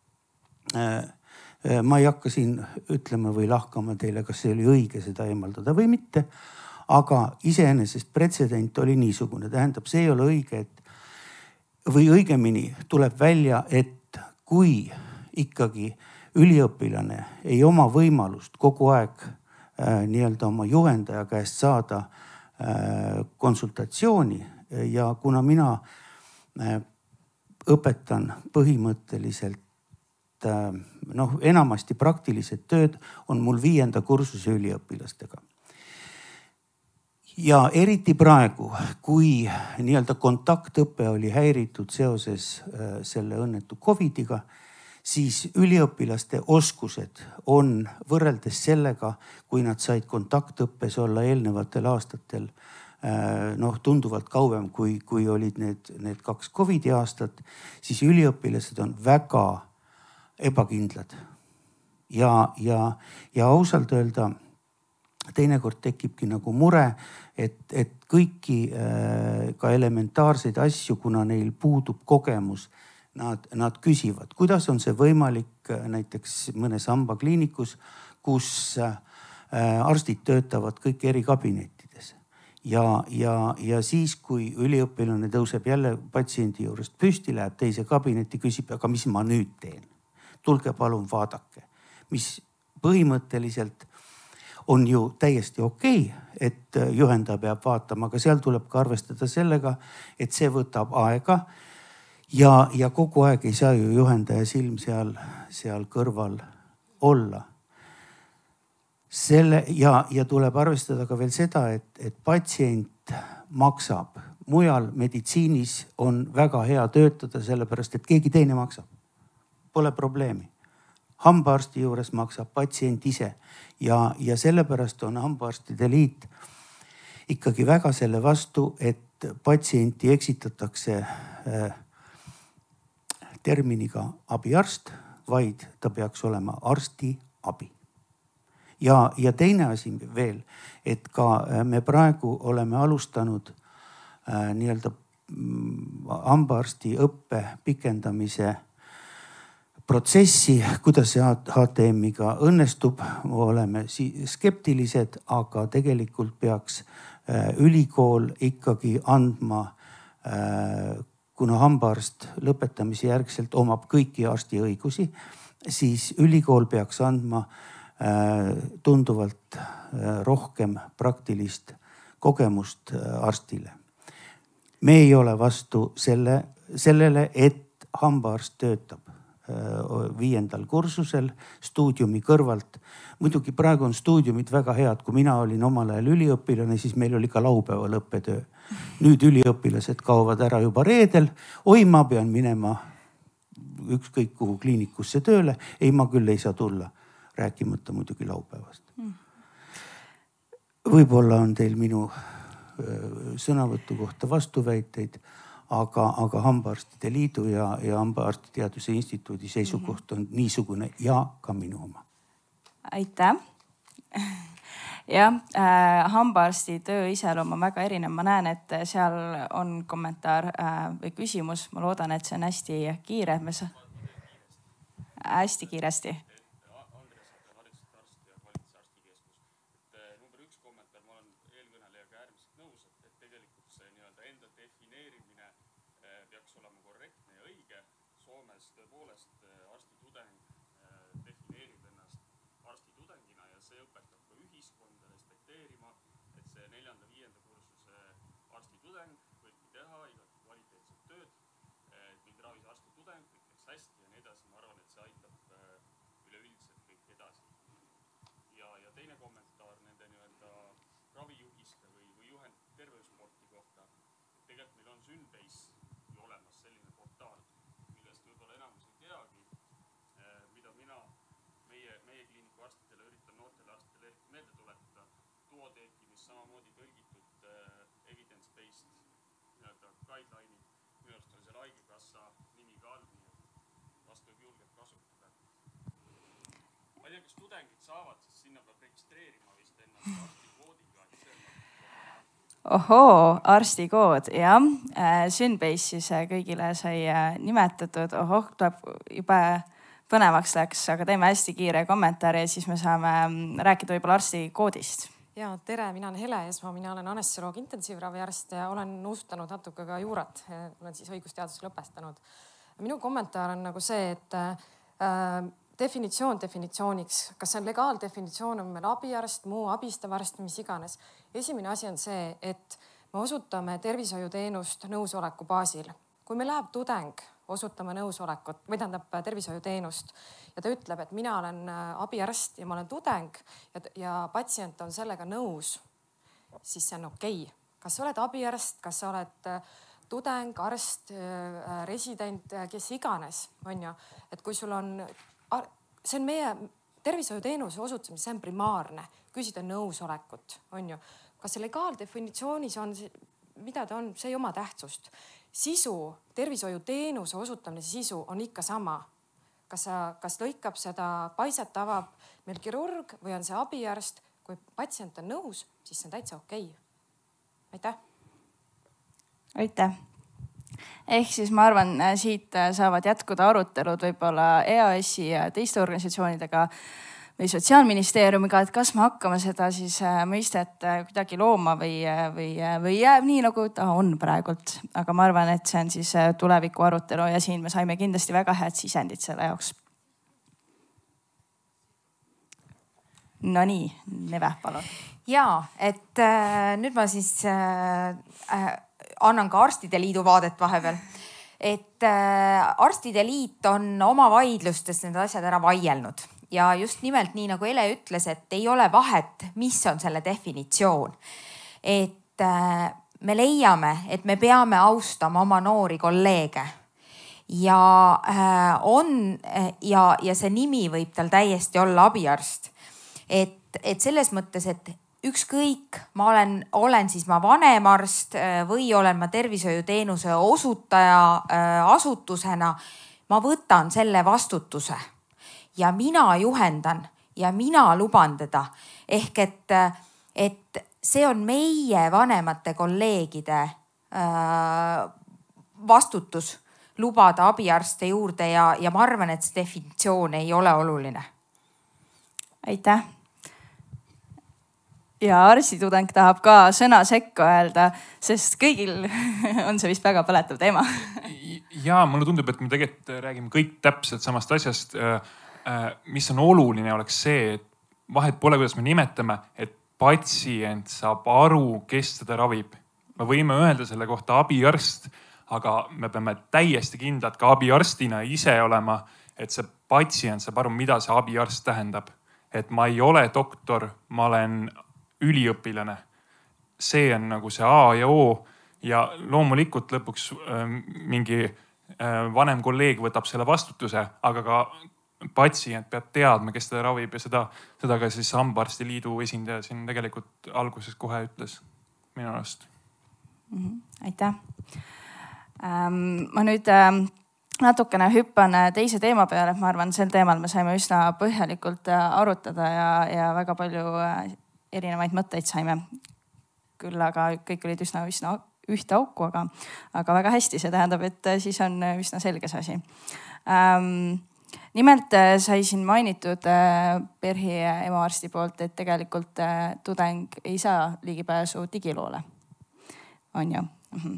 ma ei hakka siin ütlema või lahkama teile, kas see oli õige seda eemaldada või mitte, aga iseenesest pretsedent oli niisugune, tähendab, see ei ole õige, et või õigemini tuleb välja, et kui ikkagi üliõpilane ei oma võimalust kogu aeg nii-öelda oma juhendaja käest saada konsultatsiooni ja kuna mina õpetan põhimõtteliselt enamasti praktilised tööd on mul 5. kursuse üliõpilastega. Ja eriti praegu, kui nii-öelda kontaktõpe oli häiritud seoses selle õnnetu Covidiga, siis üliõpilaste oskused on võrreldes sellega, kui nad said kontaktõppes olla eelnevatel aastatel tunduvalt kauem, kui olid need 2 Covidi aastat, siis üliõpilased on väga ebakindlad. Ja ausalt öelda, teinekord tekibki nagu mure, et kõiki ka elementaarseid asju, kuna neil puudub kogemus, nad küsivad, kuidas on see võimalik näiteks mõnes hambakliinikus, kus arstid töötavad kõik eri kabinettides. Ja siis, kui üliõpilane tõuseb jälle patsiendi juurest püsti, läheb teise kabinetti, küsib, aga mis ma nüüd teen? Tulge palun vaadake, mis põhimõtteliselt on ju täiesti okei, et juhendaja peab vaatama, aga seal tuleb ka arvestada sellega, et see võtab aega ja kogu aeg ei saa ju juhendaja silm seal kõrval olla. Ja tuleb arvestada ka veel seda, et patsient maksab. Mujal meditsiinis on väga hea töötada, sellepärast et keegi teine maksab. Pole probleemi. Hambaarsti juures maksab patsient ise ja sellepärast on Hambaarstide Liit ikkagi väga selle vastu, et patsienti eksitatakse terminiga abiarst, vaid ta peaks olema arsti abi. Ja teine asi veel, et ka me praegu oleme alustanud nii-öelda hambaarsti õppe pikendamise protsessi, kuidas see HTM-iga õnnestub, oleme skeptilised, aga tegelikult peaks ülikool ikkagi andma, kuna hambaarst lõpetamise järgselt omab kõiki arstiõigusi, siis ülikool peaks andma tunduvalt rohkem praktilist kogemust arstile. Me ei ole vastu sellele, et hambaarst töötab 5. kursusel stuudiumi kõrvalt. Muidugi praegu on stuudiumid väga head. Kui mina olin omal ajal üliõpilane, siis meil oli ka laupäeval õppetöö. Nüüd üliõpilased kaovad ära juba reedel. Oi, ma pean minema ükskõik kuhu kliinikusse tööle. Ei, ma küll ei saa tulla. Rääkimata muidugi laupäevast. Võib-olla on teil minu sõnavõtu kohta vastuväiteid, aga Hambaarstide Liidu ja Hambaarstiteaduse instituudi seisukoht on niisugune ja ka minu oma. aitäh. jah, hambaarsti töö iseloom on väga erinev. Ma näen, et seal on kommentaar või küsimus. Ma loodan, et see on hästi kiire. Hästi kiiresti. Ohoo, arstikood, jah. Synbase siis kõigile sai nimetatud. Ohoh, tuleb jube põnevaks läks, aga teeme hästi kiire kommentaari ja siis me saame rääkida võib-olla arstikoodist. Ja tere, mina olen Hele Esmaa, mina olen anestesioloog, intensiivraviarst ja olen nuusutanud natuke ka juurat. Olen siis õigusteaduse lõpetanud. Minu kommentaar on nagu see, et definitsioon definitsiooniks, kas see on legaaldefinitsioon, on meil abiarst, muu abistav arst, mis iganes. Esimene asi on see, et me osutame tervishoiuteenust nõusoleku baasil. Kui meil läheb tudeng osutama nõusolekut või tähendab tervishoiuteenust ja ta ütleb, et mina olen abiarst ja ma olen tudeng ja patsient on sellega nõus, siis see on okei. Kas sa oled abiarst, kas sa oled tudeng, arst, resident, kes iganes, on ju, et kui sul on see on meie tervishoiuteenuse osutamise, see on primaarne, küsida nõusolekut, on ju. Kas see legaaldefinitioonis on, mida ta on, see ei oma tähtsust. Sisu, tervishoiuteenuse osutamise sisu on ikka sama. Kas lõikab seda paiset, avab meil kirurg või on see abiarst, kui patsient on nõus, siis see on täitsa okei. Aitäh. Aitäh. Ehk siis ma arvan, siit saavad jätkuda arutelud võib-olla EAS-i ja teiste organisatsioonidega või Sotsiaalministeeriumiga, et kas me hakkame seda siis mõistet kuidagi looma või jääb nii, nagu ta on praegult. Aga ma arvan, et see on siis tuleviku arutelu ja siin me saime kindlasti väga head sisendit selle jaoks. No nii, Neve, palun. Jaa, et nüüd ma siis annan ka Arstide Liidu vaadet vahepeal. Et Arstide Liit on oma vaidlustes need asjad ära vaielnud ja just nimelt nii nagu Ele ütles, et ei ole vahet, mis on selle definitsioon. Et me leiame, et me peame austama oma noori kolleege ja see nimi võib tal täiesti olla abiarst. Et selles mõttes, et ükskõik, ma olen siis ma vanemarst või olen ma tervishoiuteenuse osutaja asutusena, ma võtan selle vastutuse ja mina juhendan ja mina luban teda. Ehk et see on meie vanemate kolleegide vastutus lubada abiarste juurde ja ma arvan, et see definitsioon ei ole oluline. Aitäh. Ja arstitudeng tahab ka sõna sekka öelda, sest kõigil on see vist väga põletav teema. Ja mulle tundub, et me tegelikult räägime kõik täpselt samast asjast. Mis on oluline oleks see, et vahet pole, kuidas me nimetame, et patsient saab aru, kes teda ravib. Me võime öelda selle kohta abiarst, aga me peame täiesti kindlad ka abiarstina ise olema, et see patsient saab aru, mida see abiarst tähendab. Et ma ei ole doktor, ma olen üliõpilane. See on nagu see A ja O ja loomulikult lõpuks mingi vanem kolleeg võtab selle vastutuse, aga ka patsient peab teadma, kes teda ravib ja seda ka siis Hambaarsti Liidu esindaja siin tegelikult alguses kohe ütles minu arust. Aitäh. Ma nüüd natukene hüppan teise teema peale, et ma arvan, sel teemal me saime üsna põhjalikult arutada ja väga palju erinevaid mõtteid saime. Küll aga kõik olid üsna ühte auku, aga väga hästi, see tähendab, et siis on üsna selge see asi. Nimelt sai siin mainitud PERH-i EMO-arsti poolt, et tegelikult tudeng ei saa ligipääsu digiloole. On ju?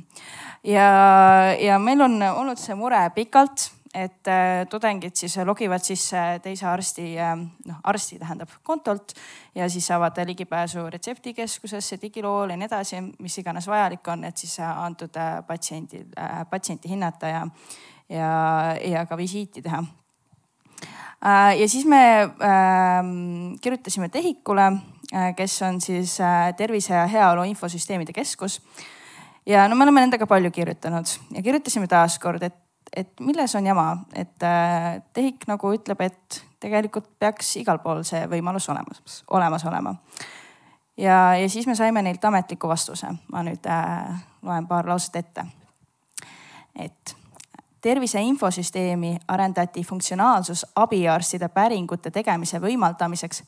Ja meil on olnud see mure pikalt, et tudengid siis logivad sisse teise arsti tähendab kontolt ja siis saavad ligipääsu retseptikeskusesse, digiloole ja nii edasi, mis iganes vajalik on, et siis antud patsienti hinnata ja ka visiiti teha. Ja siis me kirjutasime TEHIK-ule, kes on siis Tervise ja Heaolu Infosüsteemide Keskus. Ja me oleme nendega palju kirjutanud ja kirjutasime taas kord, et milles on jama, et TEHIK nagu ütleb, et tegelikult peaks igal pool see võimalus olemas olema. Ja siis me saime neilt ametliku vastuse. Ma nüüd loen paar lauset ette. Et Tervise infosüsteemi arendati funktsionaalsus abiarstide päringute tegemise võimaldamiseks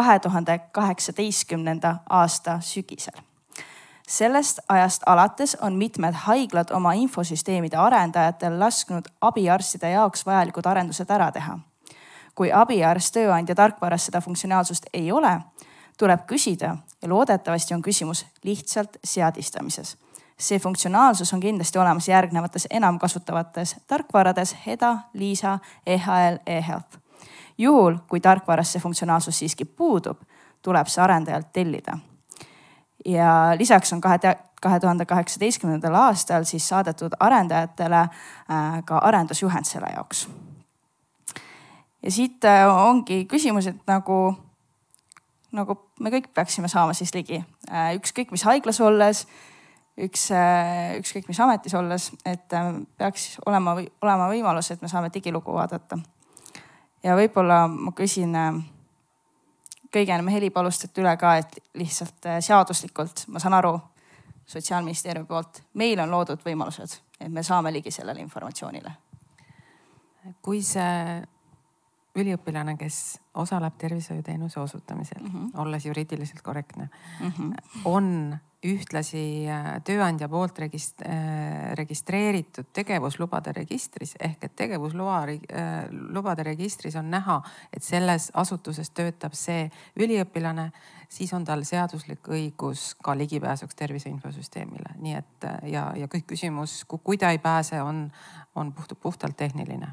2018. aasta sügisel. Sellest ajast alates on mitmed haiglad oma infosüsteemide arendajatel lasknud abiarstide jaoks vajalikud arendused ära teha. Kui abiarst tööandja tarkvaras seda funktsionaalsust ei ole, tuleb küsida ja loodetavasti on küsimus lihtsalt seadistamises. See funktsionaalsus on kindlasti olemas järgnevates enam kasutavates tarkvarades HEDA, LISA, EHL, eHealth. Juhul, kui tarkvaras see funktsionaalsus siiski puudub, tuleb see arendajalt tellida. Ja lisaks on 2018. aastal siis saadetud arendajatele ka arendusjuhend selle jaoks. Ja siit ongi küsimus, et nagu me kõik peaksime saama siis ligi. Ükskõik mis haiglas olles, ükskõik mis ametis olles, et peaks olema võimalus, et me saame digilugu vaadata. Ja võib-olla ma küsin kõige enam Heli palustati üle ka, et lihtsalt seaduslikult, ma saan aru Sotsiaalministeeriumi poolt, meil on loodud võimalused, et me saame ligi sellele informatsioonile. Kui see üliõpilane, kes osaleb tervishoiuteenuse osutamisel, olles juriidiliselt korrektne, on ühtlasi tööandja poolt registreeritud tegevuslubade registris ehk et tegevuslubade registris on näha, et selles asutuses töötab see üliõpilane, siis on tal seaduslik õigus ka ligipääsuks tervise infosüsteemile. Nii et ja kõik küsimus, kui ta ei pääse, on puhtalt tehniline.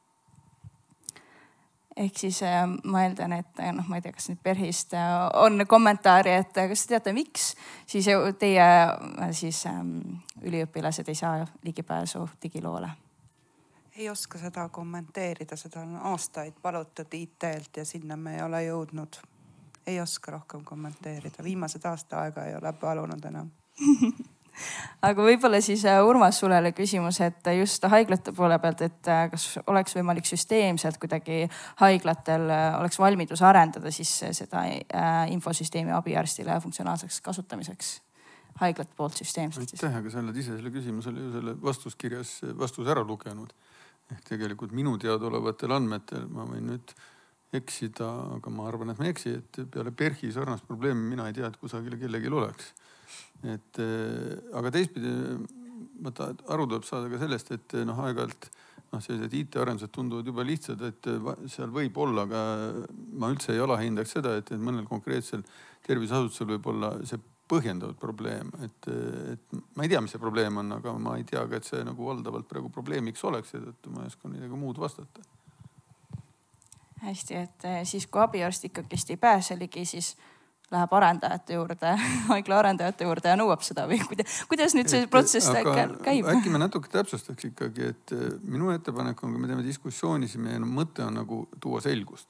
Ehk siis ma eeldan, et ma ei tea, kas nüüd PERH-ist on kommentaari, et kas te teate, miks siis teie siis üliõpilased ei saa ligipääsu digiloole? Ei oska seda kommenteerida, seda on aastaid palutud IT-lt ja sinna me ei ole jõudnud. Ei oska rohkem kommenteerida. Viimased aasta aega ei ole palunud enam. Aga võib-olla siis Urmas sulele küsimus, et just haiglate poole pealt, et kas oleks võimalik süsteemselt kuidagi haiglatel oleks valmidus arendada siis seda infosüsteemi abiarstile funktsionaalseks kasutamiseks haiglate poolt süsteemselt. Aitäh, aga sa oled ise selle küsimusele ju selle vastuskirjas vastuse ära lugenud. Ehk tegelikult minu teadaolevatel andmetel, ma võin nüüd eksida, aga ma arvan, et ma eksi, et peale PERH-i sarnast probleemi mina ei tea, et kusagile kellelgi oleks. Aga teistpidi aru tuleb saada ka sellest, et aeg-ajalt sellised IT-arendused tunduvad juba lihtsad, et seal võib olla, aga ma üldse ei alahindaks seda, et mõnel konkreetsel terviseasutusel võib olla see põhjendatud probleem. Et ma ei tea, mis see probleem on, aga ma ei tea ka, et see nagu valdavalt praegu probleemiks oleks, et ma ei oska midagi muud vastata. Hästi, et siis kui abiarst ikkagist ei pääse ligi, siis läheb arendajate juurde, haigla arendajate juurde ja nõuab seda või kuidas nüüd see protsess käib? Äkki me natuke täpsustaks ikkagi, et minu ettepanek on, kui me teeme diskussiooni, siis meie mõte on nagu tuua selgust.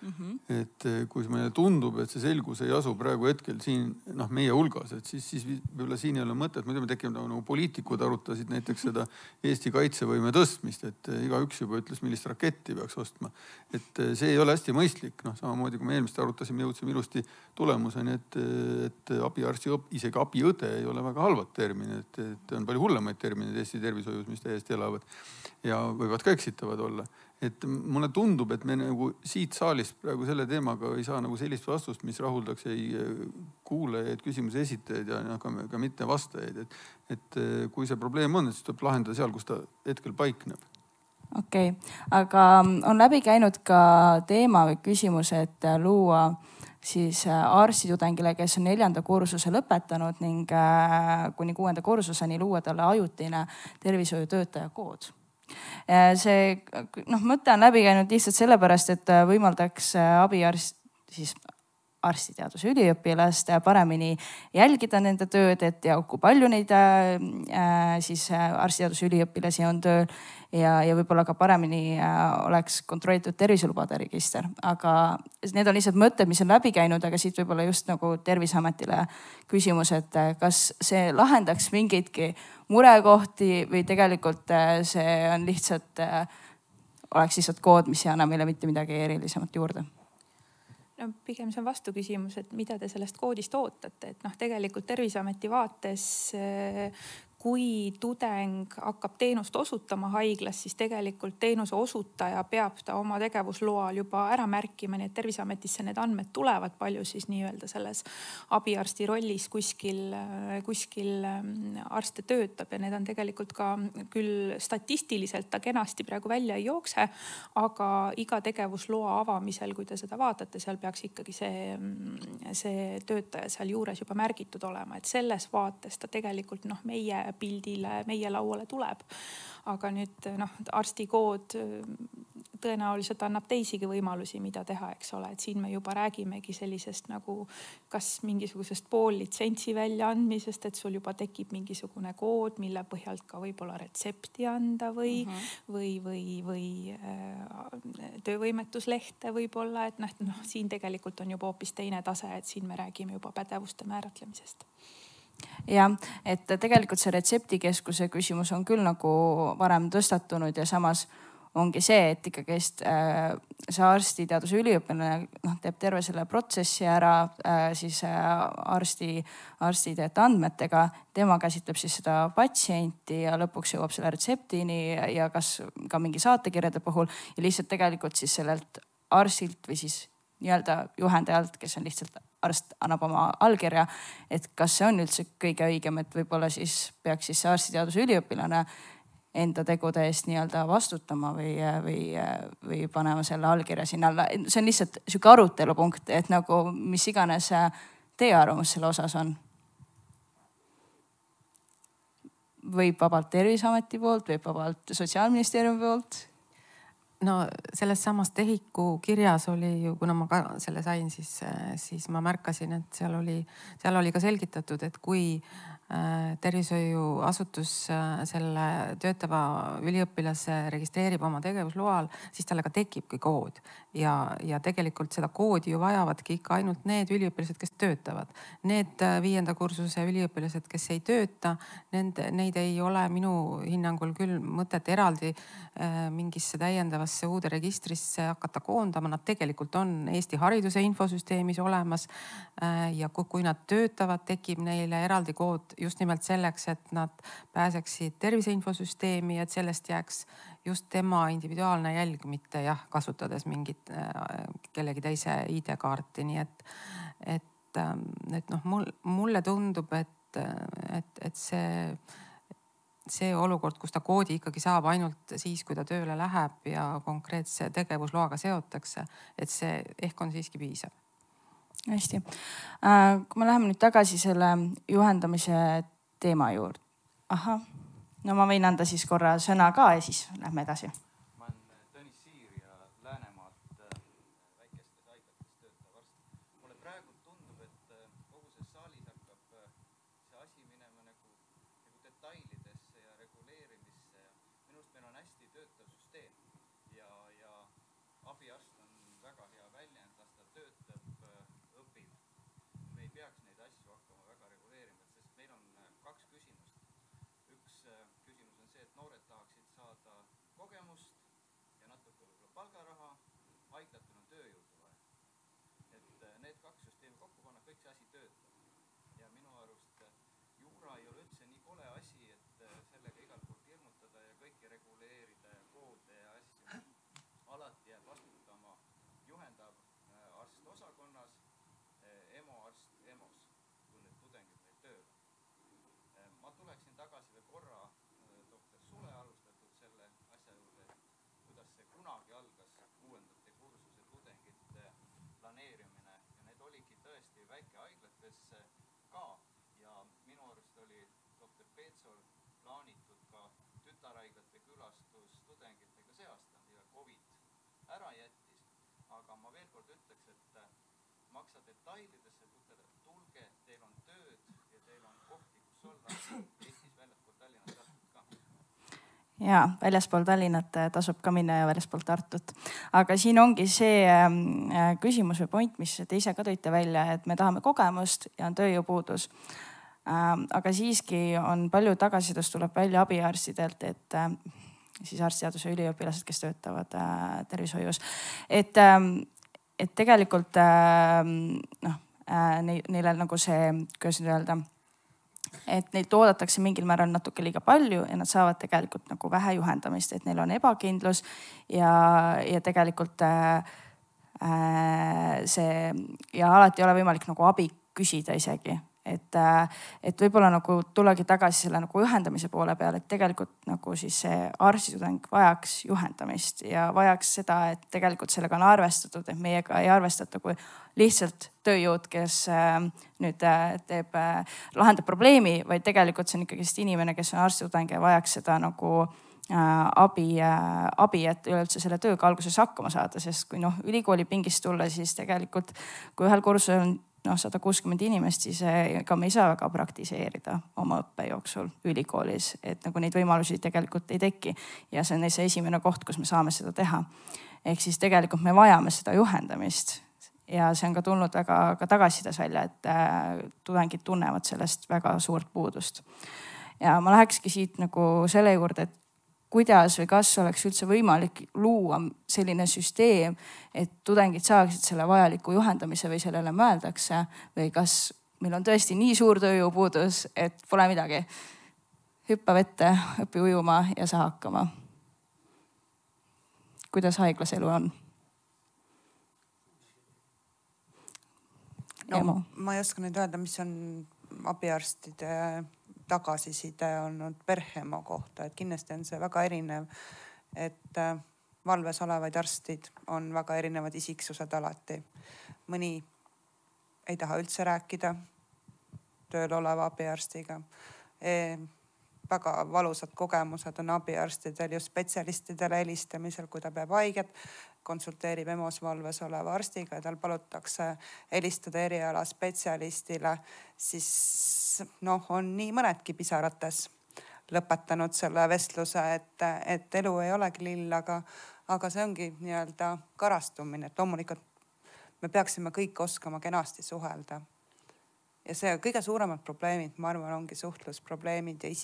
Et kui meile tundub, et see selgus ei asu praegu hetkel siin meie hulgas, et siis võib-olla siin ei ole mõtet. Ma tean, tekib nagu poliitikud arutasid näiteks seda Eesti kaitsevõime tõstmist, et igaüks juba ütles, millist raketti peaks ostma. Et see ei ole hästi mõistlik. Samamoodi kui me eelmist arutasime, jõudsime ilusti tulemuseni, et abiarsti, isegi abiõde ei ole väga halvad terminid, et on palju hullemaid termineid Eesti tervishoius, mis täiesti elavad ja võivad ka eksitavad olla. Et mulle tundub, et me nagu siit saalist praegu selle teemaga ei saa nagu sellist vastust, mis rahuldaks ei kuulajaid, küsimuse esitajaid ja ka mitte vastajaid. Et kui see probleem on, siis tuleb lahendada seal, kus ta hetkel paikneb. Okei, aga on läbi käinud ka teema või küsimus, et luua siis arstitudengile, kes on 4. kursuse lõpetanud ning kuni 6. kursuseni luua talle ajutine tervishoiutöötaja kood. See mõte on läbi käinud lihtsalt sellepärast, et võimaldaks arstiteaduse üliõpilast paremini jälgida nende tööd, et ja kui palju neid siis arstiteaduse üliõpilasi on tööl ja võib-olla ka paremini oleks kontrollitud terviselubade register. Aga need on lihtsalt mõtted, mis on läbi käinud, aga siit võib-olla just nagu Terviseametile küsimus, et kas see lahendaks mingeidki murekohti või tegelikult see on lihtsalt, oleks lihtsalt kood, mis ei anna meile mitte midagi erilisemat juurde? No pigem see on vastuküsimus, et mida te sellest koodist ootate, et tegelikult Terviseameti vaates, kui tudeng hakkab teenust osutama haiglas, siis tegelikult teenuse osutaja peab ta oma tegevusloal juba ära märkima, nii et Terviseametisse need andmed tulevad, palju siis nii-öelda selles abiarsti rollis kuskil arste töötab ja need on tegelikult ka küll statistiliselt ta kenasti praegu välja ei jookse, aga iga tegevusloa avamisel, kui te seda vaatate, seal peaks ikkagi see töötaja seal juures juba märgitud olema, et selles vaates ta tegelikult meie pildile, meie lauale tuleb. Aga nüüd arstikood tõenäoliselt annab teisigi võimalusi, mida teha, eks ole. Et siin me juba räägimegi sellisest nagu kas mingisugusest poollitsentsi väljaandmisest, et sul juba tekib mingisugune kood, mille põhjalt ka võib-olla retsepti anda või töövõimetuslehte võib-olla. Et siin tegelikult on juba hoopis teine tase, et siin me räägime juba pädevuste määratlemisest. Ja, et tegelikult see retseptikeskuse küsimus on küll nagu varem tõstatunud ja samas ongi see, et ikkagi see arstiteaduse üliõpilane teeb terve selle protsessi ära siis arstiteate andmetega. Tema käsitleb siis seda patsienti ja lõpuks jõuab selle retseptini ja kas ka mingi saatekirjade puhul ja lihtsalt tegelikult siis sellelt arstilt või siis nii-öelda juhendajalt, kes on lihtsalt arst, annab oma allkirja, et kas see on üldse kõige õigem, et võib-olla siis peaks siis see arstiteaduse üliõpilane enda tegude eest nii-öelda vastutama või panema selle allkirja sinna alla. See on lihtsalt sihuke arutelupunkt, et nagu mis iganes teie arvamus selle osas on. Võib vabalt Terviseameti poolt, võib vabalt Sotsiaalministeeriumi poolt. No selles samas TEHIK-u kirjas oli ju, kuna ma ka selle sain, siis ma märkasin, et seal oli ka selgitatud, et kui tervishoiuasutus selle töötava üliõpilase registreerib oma tegevusloal, siis talle ka tekibki kood ja tegelikult seda koodi ju vajavadki ikka ainult need üliõpilased, kes töötavad. Need 5. kursuse üliõpilased, kes ei tööta, neid ei ole minu hinnangul küll mõtet eraldi mingisse täiendavasse uude registrisse hakata koondama. Nad tegelikult on Eesti hariduse infosüsteemis olemas ja kui nad töötavad, tekib neile eraldi kood just nimelt selleks, et nad pääseksid tervise infosüsteemi, et sellest jääks just tema individuaalne jälg, mitte kasutades mingit kellegi teise ID-kaarti. Nii et mulle tundub, et see olukord, kus ta koodi ikkagi saab ainult siis, kui ta tööle läheb ja konkreetse tegevusloaga seotakse, et see ehk on siiski piisav. Hästi. Kui me läheme nüüd tagasi selle juhendamise teema juurde. Aha. No ma võin anda siis korra sõna ka ja siis lähme edasi. Ma olen Tõnis Siir ja Läänemaalt väikestes haiglates töötav arst. Mulle praegu tundub, et kogu see saalis hakkab see asi minema nagu detailidesse ja reguleerimisse. Minust meil on hästi töötav süsteem ja abiarst on väga hea väljend. palgaraha, haiglatel on tööjõudu vaja. Et need kaks süsteemi kokku panna, kõik see asi töötab. Ja minu arust juura ei ole üldse nii kole asi, et sellega igal pool hirmutada ja kõike reguleerida ja koode ja asju. Alati jääb vastutama juhendav arst osakonnas, EMO-arst EMO-s, kui need tudengid meil tööl. Ma tuleksin tagasi veel korra doktor Sule alustatud selle asja juurde, kuidas see kunagi algas 6. kursuse tudengite planeerimine ja need oligi tõesti väikehaiglates ka ja minu arust oli doktor Peetsol plaanitud ka tütarhaiglate külastus tudengitega see aasta ja Covid ära jättis. Aga ma veel kord ütleks, et maksa detailidesse, tulge, teil on tööd ja teil on kohti, kus olla Eestis väljaspool Tallinnat Tartut ka. Ja väljaspool Tallinnat tasub ka minna ja väljaspool Tartut. Aga siin ongi see küsimus või point, mis te ise ka tõite välja, et me tahame kogemust ja on tööjõupuudus. Aga siiski on palju tagasisidest tuleb välja abiarstidelt, et siis arstiteaduse üliõpilased, kes töötavad tervishoius. Et tegelikult neile nagu see, kuidas nüüd öelda, et neid oodatakse mingil määral natuke liiga palju ja nad saavad tegelikult nagu vähe juhendamist, et neil on ebakindlus ja tegelikult see ja alati ei ole võimalik nagu abi küsida isegi. Et võib-olla nagu tullagi tagasi selle nagu juhendamise poole peale, et tegelikult nagu siis see arstitudeng vajaks juhendamist ja vajaks seda, et tegelikult sellega on arvestatud, et meiega ei arvestata kui lihtsalt tööjõud, kes nüüd lahendab probleemi, vaid tegelikult see on ikkagi inimene, kes on arstitudeng ja vajaks seda nagu abi, et üleüldse selle tööga alguses hakkama saada, sest kui ülikooli pingist tulla, siis tegelikult kui ühel kursusel on 160 inimest, siis ega me ei saa väga praktiseerida oma õppe jooksul ülikoolis, et nagu neid võimalusi tegelikult ei teki. Ja see on see esimene koht, kus me saame seda teha. Ehk siis tegelikult me vajame seda juhendamist ja see on ka tulnud väga ka tagasisides välja, et tudengid tunnevad sellest väga suurt puudust. Ja ma lähekski siit nagu selle juurde, et kuidas või kas oleks üldse võimalik luua selline süsteem, et tudengid saaksid selle vajaliku juhendamise või sellele mõeldakse või kas meil on tõesti nii suur tööjõupuudus, et pole midagi. Hüppa vette, õpi ujuma ja saa hakkama. Kuidas haiglas elu on? No, ma ei oska nüüd öelda, mis on abiarstide tagasiside olnud PERHEMO kohta, et kindlasti on see väga erinev, et valves olevaid arstid on väga erinevad isiksused alati. Mõni ei taha üldse rääkida tööl oleva abiarstiga. Väga valusad kogemused on abiarstidel just spetsialistidele helistamisel, kui ta peab haiget, konsulteerib EMO-s valves oleva arstiga ja tal palutakse helistada eriala spetsialistile, siis on nii mõnedki pisarates lõpetanud selle vestluse, et elu ei olegi lill, aga see ongi nii-öelda karastumine, et loomulikult me peaksime kõik oskama kenasti suhelda. Ja see kõige suuremad probleemid, ma arvan, ongi suhtlusprobleemid ja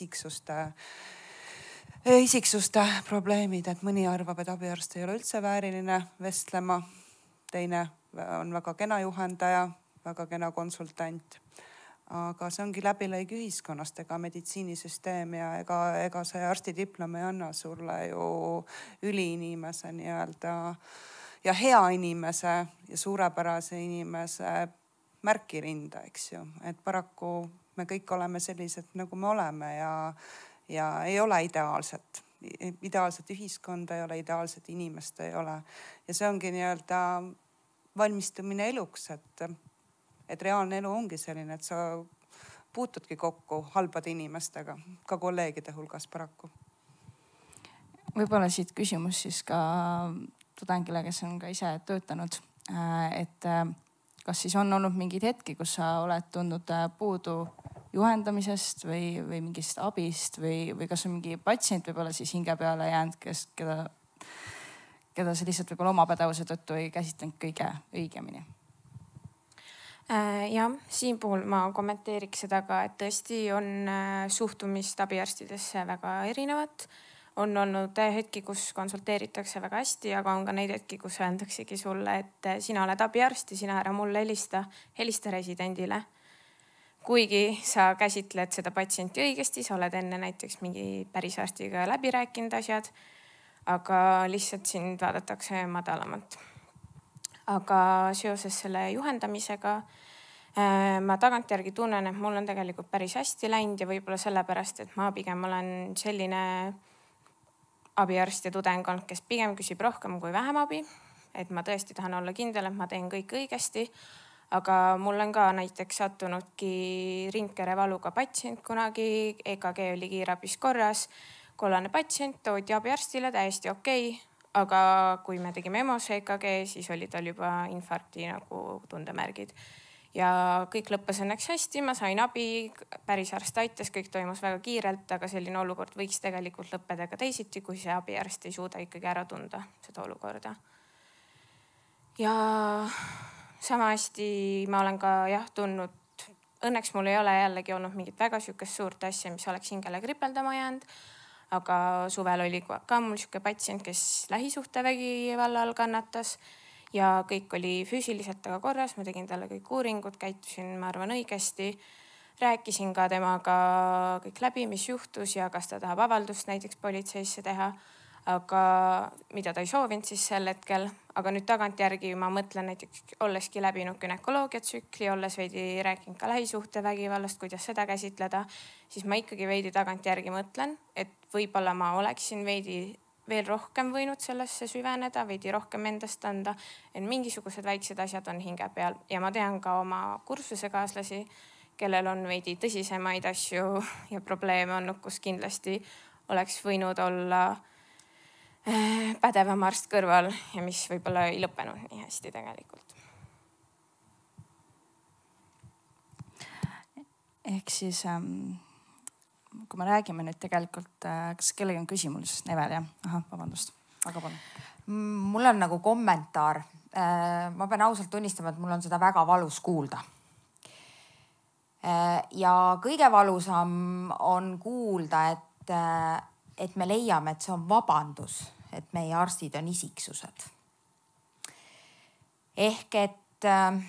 isiksuste probleemid, et mõni arvab, et abiarst ei ole üldse vääriline vestlema. Teine on väga kena juhendaja, väga kena konsultant. Aga see ongi läbilõig ühiskonnast, ega meditsiinisüsteem ja ega see arstidiplom ei anna sulle ju üliinimese nii-öelda ja hea inimese ja suurepärase inimese märkirinda, eks ju. Et paraku me kõik oleme sellised, nagu me oleme ja ei ole ideaalset. Ideaalset ühiskonda ei ole, ideaalset inimest ei ole. Ja see ongi nii-öelda valmistumine eluks, et reaalne elu ongi selline, et sa puutudki kokku halbade inimestega, ka kolleegide hulgas paraku. Võib-olla siit küsimus siis ka tudengile, kes on ka ise töötanud, et kas siis on olnud mingeid hetki, kus sa oled tundnud puudu juhendamisest või mingist abist või kas on mingi patsient võib-olla siis hinge peale jäänud, keda sa lihtsalt võib-olla oma pädevuse tõttu ei käsitlenud kõige õigemini? Jah, siin puhul ma kommenteeriks seda ka, et tõesti on suhtumist abiarstidesse väga erinevat. on olnud hetki, kus konsulteeritakse väga hästi, aga on ka neid hetki, kus öeldaksegi sulle, et sina oled abiarst ja sina ära mulle helista residendile. Kuigi sa käsitled seda patsienti õigesti, sa oled enne näiteks mingi päris arstiga läbi rääkinud asjad, aga lihtsalt sind vaadatakse madalamalt. Aga seoses selle juhendamisega ma tagantjärgi tunnen, et mul on tegelikult päris hästi läinud ja võib-olla sellepärast, et ma pigem olen selline abiarst ja tudeng olnud, kes pigem küsib rohkem kui vähem abi. Et ma tõesti tahan olla kindel, et ma teen kõik õigesti. Aga mul on ka näiteks sattunudki ringkere valuga patsient kunagi, EKG oli kiirabis korras, kollane patsient toodi abiarstile täiesti okei. Aga kui me tegime EMO-s EKG, siis oli tal juba infarkti nagu tundemärgid. Ja kõik lõppes õnneks hästi, ma sain abi, päris arst aitas, kõik toimus väga kiirelt, aga selline olukord võiks tegelikult lõppeda ka teisiti, kui see abiarst ei suuda ikkagi ära tunda seda olukorda. Ja sama hästi ma olen ka tundnud, õnneks mul ei ole jällegi olnud mingit väga sükest suurt asja, mis oleks hingele kripeldama jäänud. Aga suvel oli ka mul siuke patsient, kes lähisuhtevägivalla all kannatas ja kõik oli füüsiliselt aga korras. Ma tegin talle kõik uuringud, käitusin, ma arvan, õigesti. Rääkisin ka temaga kõik läbi, mis juhtus ja kas ta tahab avaldust näiteks politseisse teha. Aga mida ta ei soovinud siis sel hetkel. Aga nüüd tagantjärgi ma mõtlen näiteks olleski läbinud günekoloogiatsükli, olles veidi rääkinud ka lähisuhtevägivallast, kuidas seda käsitleda, siis ma ikkagi veidi tagantjärgi mõtlen, et võib-olla ma oleksin veidi veel rohkem võinud sellesse süveneda, veidi rohkem endast anda, et mingisugused väiksed asjad on hinge peal ja ma tean ka oma kursusekaaslasi, kellel on veidi tõsisemaid asju ja probleeme olnud, kus kindlasti oleks võinud olla pädevam arst kõrval ja mis võib-olla ei lõppenud nii hästi tegelikult. Ehk siis, kui me räägime nüüd tegelikult, kas kellegi on küsimus, Nevel, jah? Aha, vabandust, aga palun. Mul on nagu kommentaar. Ma pean ausalt tunnistama, et mul on seda väga valus kuulda. Ja kõige valusam on kuulda, et me leiame, et see on vabandus, et meie arstid on isiksused. Ehk et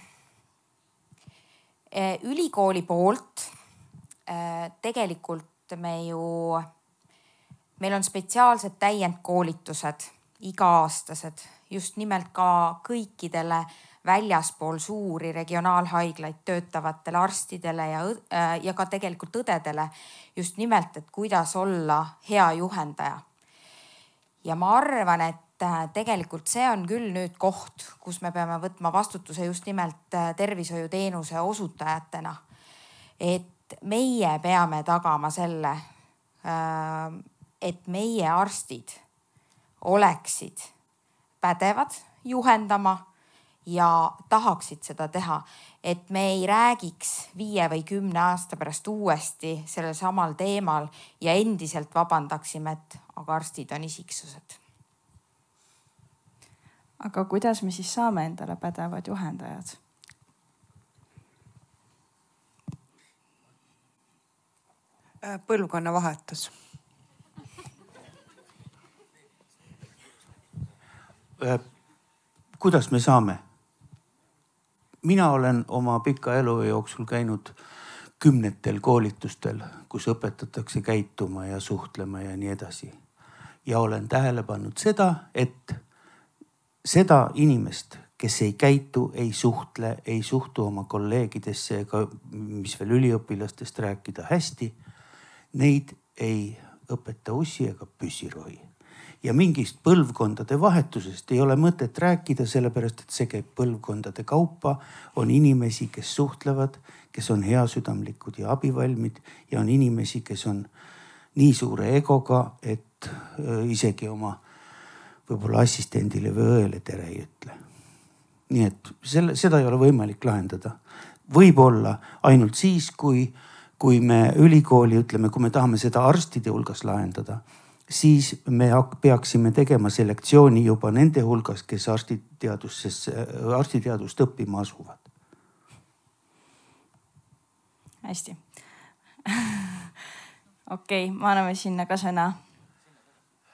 ülikooli poolt tegelikult meil on spetsiaalsed täiendkoolitused iga-aastased just nimelt ka kõikidele väljaspool suuri regionaalhaiglaid töötavatele arstidele ja ka tegelikult õdedele just nimelt, et kuidas olla hea juhendaja. Ja ma arvan, et tegelikult see on küll nüüd koht, kus me peame võtma vastutuse just nimelt tervishoiuteenuse osutajatena. Et meie peame tagama selle, et meie arstid oleksid pädevad juhendama ja tahaksid seda teha, et me ei räägiks 5 või 10 aasta pärast uuesti sellel samal teemal ja endiselt vabandaksime, et aga arstid on isiksused. Aga kuidas me siis saame endale pädevad juhendajad? Põlvkonna vahetus. Kuidas me saame? Mina olen oma pika elu jooksul käinud 10 koolitustel, kus õpetatakse käituma ja suhtlema ja nii edasi. Ja olen tähele pannud seda, et seda inimest, kes ei käitu, ei suhtu oma kolleegidesse ega mis veel üliõpilastest rääkida hästi, neid ei õpeta ussi ega püssirohi. Ja mingist põlvkondade vahetusest ei ole mõtet rääkida, sellepärast et see käib põlvkondade kaupa. On inimesi, kes suhtlevad, kes on heasüdamlikud ja abivalmid ja on inimesi, kes on nii suure egoga, et isegi oma võib-olla assistendile või õele tere ei ütle. Nii et seda ei ole võimalik lahendada. Võib-olla ainult siis, kui me ülikooli ütleme, kui me tahame seda arstide hulgas lahendada, siis me peaksime tegema selektsiooni juba nende hulgas, kes arstiteadust õppima asuvad. Hästi. Okei, ma anname sinna ka sõna.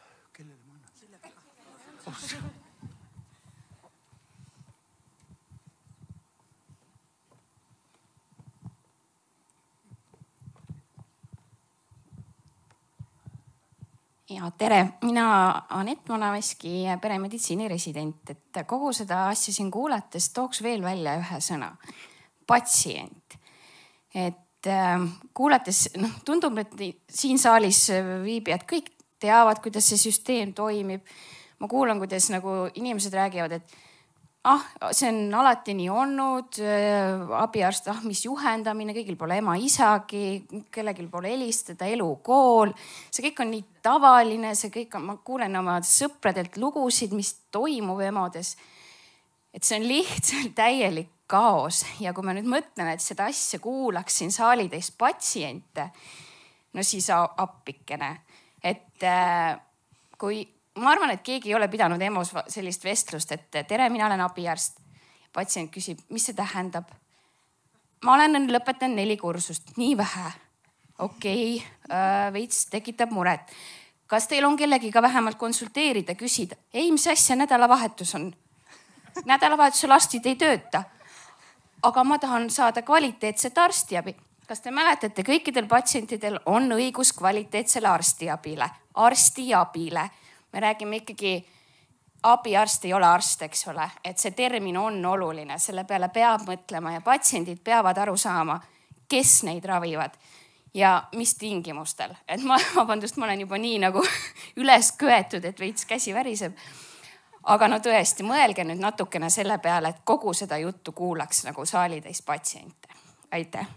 Ja tere, mina Anett Manaveski, peremeditsiini resident, et kogu seda asja siin kuulates tooks veel välja ühe sõna, patsient. Et kuulates, tundub, et siin saalis viibijad kõik teavad, kuidas see süsteem toimib. Ma kuulan, kuidas nagu inimesed räägivad, et see on alati nii olnud, abiarst, mis juhendamine, kõigil pole ema, isagi, kellelgi pole helistada, elukool. See kõik on nii tavaline, see kõik on, ma kuulen oma sõpradelt lugusid, mis toimub EMO-des. Et see on lihtsalt täielik kaos. Ja kui ma nüüd mõtlen, et seda asja kuulaks siin saalitäis patsiente, no siis appikene. Et kui ma arvan, et keegi ei ole pidanud EMO-s sellist vestlust, et tere, mina olen abiarst. Patsient küsib, mis see tähendab? Ma olen lõpetanud 4 kursust, nii vähe. Okei, veits tekitab muret. Kas teil on kellegiga vähemalt konsulteerida, küsida? Ei, mis asja nädalavahetus on? Nädalavahetusel arstid ei tööta. Aga ma tahan saada kvaliteetset arstiabi. Kas te mäletate, kõikidel patsientidel on õigus kvaliteetsele arstiabile. Me räägime ikkagi, abiarst ei ole arst, eks ole, et see termin on oluline, selle peale peab mõtlema ja patsiendid peavad aru saama, kes neid ravivad ja mis tingimustel. Et ma olen juba nii nagu üles köetud, et veits käsi väriseb. Aga no tõesti, mõelge nüüd natukene selle peale, et kogu seda juttu kuulaks nagu saalitäis patsiente. Aitäh.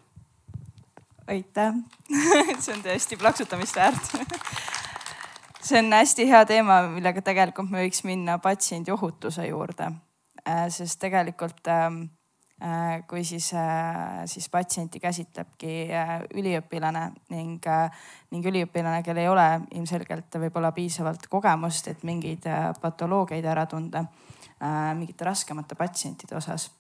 Aitäh. See on tõesti plaksutamist väärt. See on hästi hea teema, millega tegelikult me võiks minna patsiendi ohutuse juurde. Sest tegelikult kui siis patsienti käsitlebki üliõpilane ning üliõpilane, kel ei ole ilmselgelt võib-olla piisavalt kogemust, et mingeid patoloogiaid ära tunda mingite raskemate patsientide osas.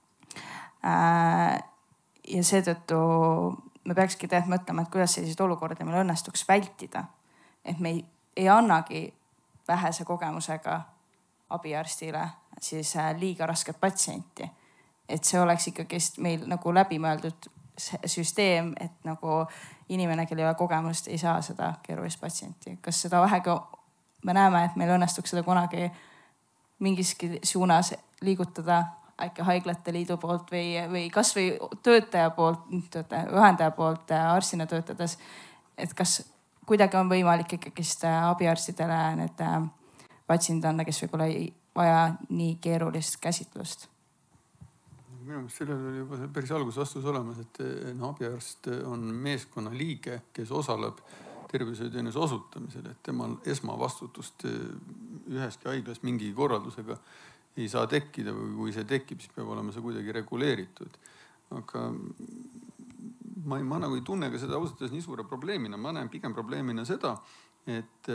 Ja seetõttu me peakski tegelikult mõtlema, et kuidas selliseid olukorda meil õnnestuks vältida. Et me ei annagi vähese kogemusega abiarstile siis liiga rasket patsienti. Et see oleks ikkagi meil nagu läbimõeldud süsteem, et nagu inimene, kel ei ole kogemust, ei saa seda keerulist patsienti. Kas seda vähegi me näeme, et meil õnnestuks seda kunagi mingiski suunas liigutada äkki haiglate liidu poolt või kas või töötaja poolt, ühendaja poolt arstina töötades, et kas kuidagi on võimalik ikkagist abiarstidele need patsiendid anda, kes võib-olla ei vaja nii keerulist käsitlust? Minu meelest sellel oli juba päris algus vastus olemas, et abiarst on meeskonna liige, kes osaleb tervishoiuteenuse osutamisel, et temal esmavastutust üheski haiglas mingi korraldusega ei saa tekkida või kui see tekib, siis peab olema see kuidagi reguleeritud. Aga ma nagu ei tunne ka seda ausalt nii suure probleemina. Ma näen pigem probleemina seda, et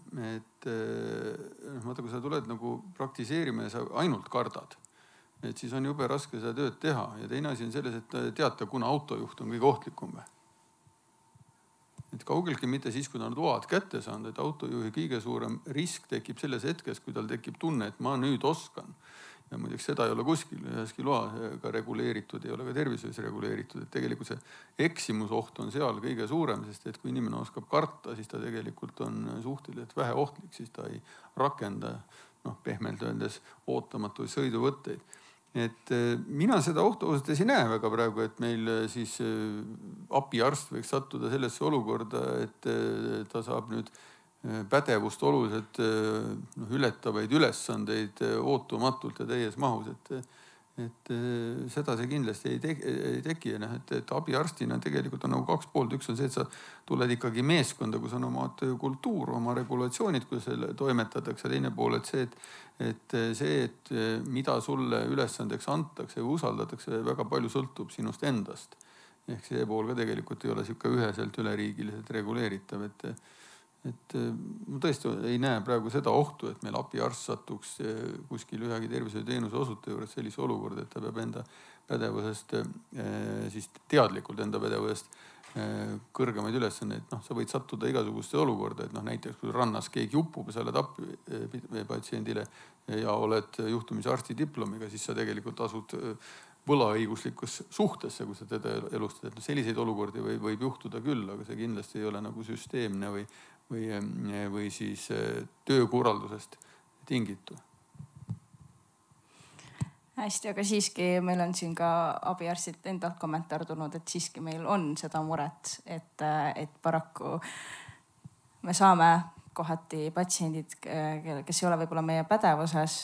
vaata, kui sa tuled nagu praktiseerima ja sa ainult kardad, et siis on jube raske seda tööd teha. Ja teine asi on selles, et teata, kuna autojuht on kõige ohtlikum. Et kaugeltki mitte siis, kui ta on load kätte saanud, et autojuhi kõige suurem risk tekib selles hetkes, kui tal tekib tunne, et ma nüüd oskan. Ja muideks seda ei ole kuskil üheski loaga reguleeritud, ei ole ka tervishoius reguleeritud. Et tegelikult see eksimusoht on seal kõige suurem, sest et kui inimene oskab karta, siis ta tegelikult on suhteliselt vähe ohtlik, siis ta ei rakenda pehmelt öeldes ootamatuid sõiduvõtteid. Et mina seda ohtu ausalt ei näe väga praegu, et meil siis abiarst võiks sattuda sellesse olukorda, et ta saab nüüd pädevust oluliselt ületavaid ülesandeid ootumatult ja täies mahus. Et seda see kindlasti ei teki. Et abiarstina tegelikult on nagu 2 poolt. Üks on see, et sa tuled ikkagi meeskonda, kus on oma kultuur, oma regulatsioonid, kus selle toimetatakse. Teine pool, et mida sulle ülesandeks antakse või usaldatakse, väga palju sõltub sinust endast. Ehk see pool ka tegelikult ei ole siuke üheselt üleriigiliselt reguleeritav. et ma tõesti ei näe praegu seda ohtu, et meil abiarst satuks kuskil ühegi tervishoiuteenuse osutaja juures sellise olukorda, et ta peab enda pädevusest, siis teadlikult enda pädevusest kõrgemaid ülesandeid. Noh, sa võid sattuda igasuguste olukorda, et noh, näiteks kui rannas keegi upub ja sa oled patsiendile ja oled juhtumisi arstidiplomiga, siis sa tegelikult asud võlaõiguslikus suhtesse, kui sa teda elustad. Et selliseid olukordi võib juhtuda küll, aga see kindlasti ei ole nagu süsteemne või siis töökorraldusest tingitu. Hästi, aga siiski meil on siin ka abiarstid endalt kommentaar tulnud, et siiski meil on seda muret, et paraku me saame kohati patsiendid, kes ei ole võib-olla meie pädevuses.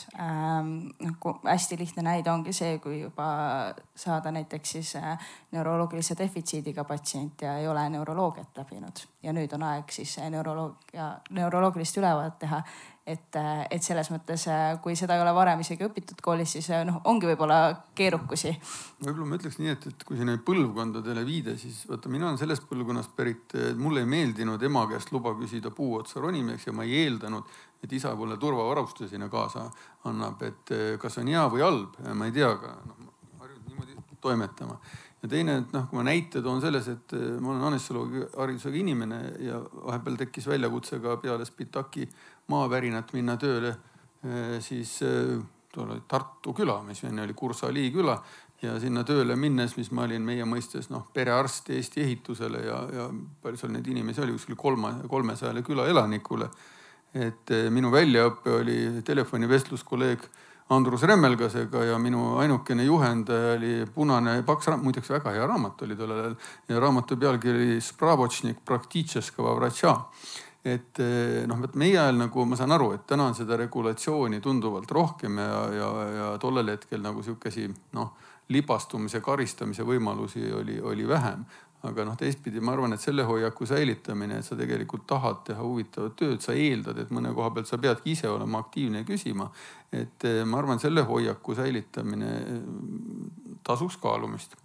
Hästi lihtne näide ongi see, kui juba saada näiteks siis neuroloogilise defitsiidiga patsient ja ei ole neuroloogiat läbinud. Ja nüüd on aeg siis neuroloogilist ülevaadet teha. Et selles mõttes, kui seda ei ole varem isegi õpitud koolis, siis ongi võib-olla keerukusi. Võib-olla ma ütleks nii, et kui siin oli põlvkondadele viide, siis vaata, mina olen sellest põlvkonnast pärit, mulle ei meeldinud ema käest luba küsida puu otsa ronimeks ja ma ei eeldanud, et isa mulle turvavarustuse sinna kaasa annab, et kas on hea või halb, ma ei tea, aga harjunud niimoodi toimetama. Ja teine, et kui ma näite toon selles, et ma olen anestesioloogi haridusega inimene ja vahepeal tekkis väljakutse ka peale Spitaki maavärinat minna tööle siis Tartu küla, mis enne oli Kursali küla ja sinna tööle minnes, mis ma olin meie mõistes perearst Eesti ehitusele ja palju seal neid inimesi oli, kuskil 300 küla elanikule. Et minu väljaõppe oli telefonivestlus kolleeg Andrus Remmelgasega ja minu ainukene juhendaja oli punane paks raamat, muideks väga hea raamat oli tollel ajal ja raamatu pealkiri Spravočnik praktičeskava vratša. Et meie ajal ma saan aru, et täna on seda regulatsiooni tunduvalt rohkem ja tollel hetkel siukesi libastumise, karistamise võimalusi oli vähem. Aga teistpidi ma arvan, et selle hoiaku säilitamine, et sa tegelikult tahad teha huvitavat tööd, sa eeldad, et mõne koha pealt sa peadki ise olema aktiivne ja küsima. Et ma arvan, selle hoiaku säilitamine tasuks kaalumist.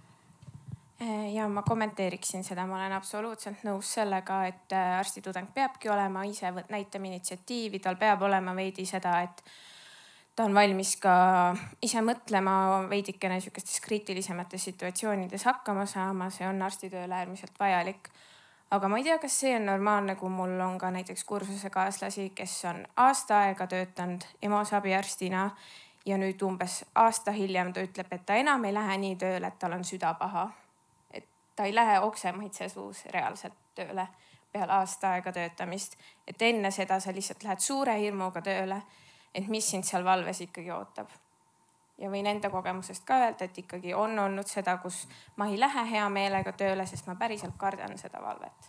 Ja ma kommenteeriksin seda, ma olen absoluutselt nõus sellega, et arstitudeng peabki olema ise näitama initsiatiivi, tal peab olema veidi seda, et ta on valmis ka ise mõtlema veidikene sihukestes kriitilisemates situatsioonides hakkama saama, see on arstitööle äärmiselt vajalik. Aga ma ei tea, kas see on normaalne, kui mul on ka näiteks kursusekaaslasi, kes on aasta aega töötanud EMO-s abiarstina ja nüüd umbes aasta hiljem ta ütleb, et ta enam ei lähe nii tööle, et tal on süda paha. Et ta ei lähe oksemaitse suus reaalselt tööle peale aasta aega töötamist. Et enne seda sa lihtsalt lähed suure hirmuga tööle, et mis sind seal valves ikkagi ootab. Ja võin enda kogemusest ka öelda, et ikkagi on olnud seda, kus ma ei lähe hea meelega tööle, sest ma päriselt kardan seda valvet.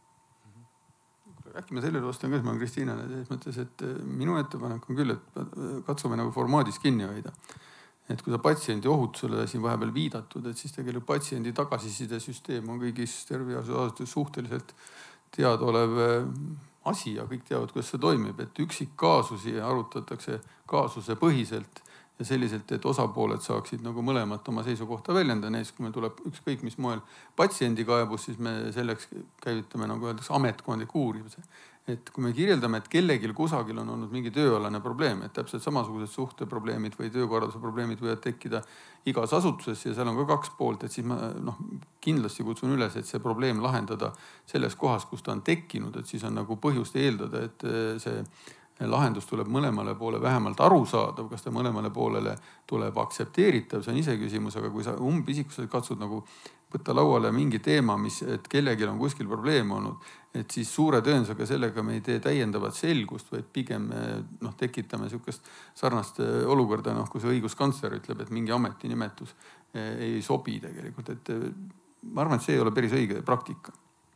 Äkki ma sellele vastan ka, ma olen Kristiinale selles mõttes, et minu ettepanek on küll, et katsume formaadis kinni hoida. Et kui sa patsiendi ohutusele siin vahepeal viidatud, et siis tegelikult patsiendi tagasiside süsteem on kõigis tervishoiuasutustes suhteliselt teadaolev asi ja kõik teavad, kuidas see toimib, et üksikkaasusi arutatakse kaasuse põhiselt ja selliselt, et osapooled saaksid mõlemat oma seisukohta väljenda. Näiteks kui meil tuleb ükskõik mis moel patsiendi kaebus, siis me selleks käivitame, öeldakse, ametkondliku uurimise. Et kui me kirjeldame, et kellelgi kusagil on olnud mingi tööalane probleem, et täpselt samasugused suhteprobleemid või töökorralduse probleemid võivad tekkida igas asutuses ja seal on ka kaks poolt, et siis ma kindlasti kutsun üles, et see probleem lahendada selles kohas, kus ta on tekkinud, et siis on põhjust eeldada, et see lahendus tuleb mõlemale poole vähemalt arusaadav, kas ta mõlemale poolele tuleb aktsepteeritav, see on ise küsimus, aga kui sa umbisikuselt katsud võtta lauale mingi teema, et kellelgi on kuskil probleem olnud, et siis suure tõenäosusega sellega me ei tee täiendavat selgust, vaid pigem tekitame sihukest sarnast olukorda, kui see õiguskantsler ütleb, et mingi ametinimetus ei sobi tegelikult. Et ma arvan, et see ei ole päris õige praktika.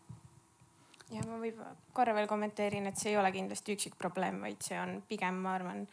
Ja ma võib korra veel kommenteerin, et see ei ole kindlasti üksik probleem, vaid see on pigem, ma arvan,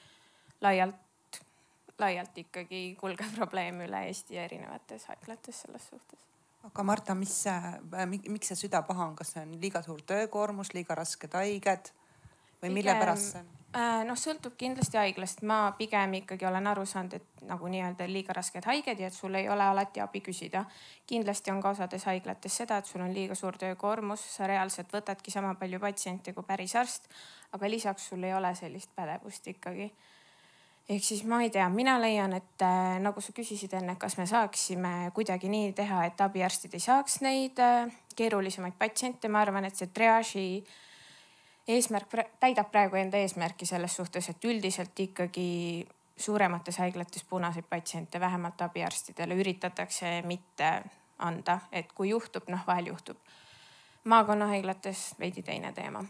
laialt ikkagi kulgev probleem üle Eesti erinevates haiglates selles suhtes. Aga Marta, miks see süda paha on? Kas see on liiga suur töökoormus, liiga rasked haiged? või mille pärast see on? Noh, sõltub kindlasti haiglast. Ma pigem ikkagi olen aru saanud, et nagu nii-öelda liiga rasked haiged ja et sul ei ole alati abi küsida. Kindlasti on ka osades haiglates seda, et sul on liiga suur töökoormus, sa reaalselt võtadki sama palju patsiente kui päris arst, aga lisaks sul ei ole sellist pädevust ikkagi. Ehk siis ma ei tea, mina leian, et nagu sa küsisid enne, kas me saaksime kuidagi nii teha, et abiarstid ei saaks neid keerulisemaid patsiente. Ma arvan, et see triaaži eesmärk täidab praegu enda eesmärki selles suhtes, et üldiselt ikkagi suuremates haiglates punaseid patsiente vähemalt abiarstidele üritatakse mitte anda, et kui juhtub, noh vahel juhtub. Maakonnahaiglates veidi teine teema.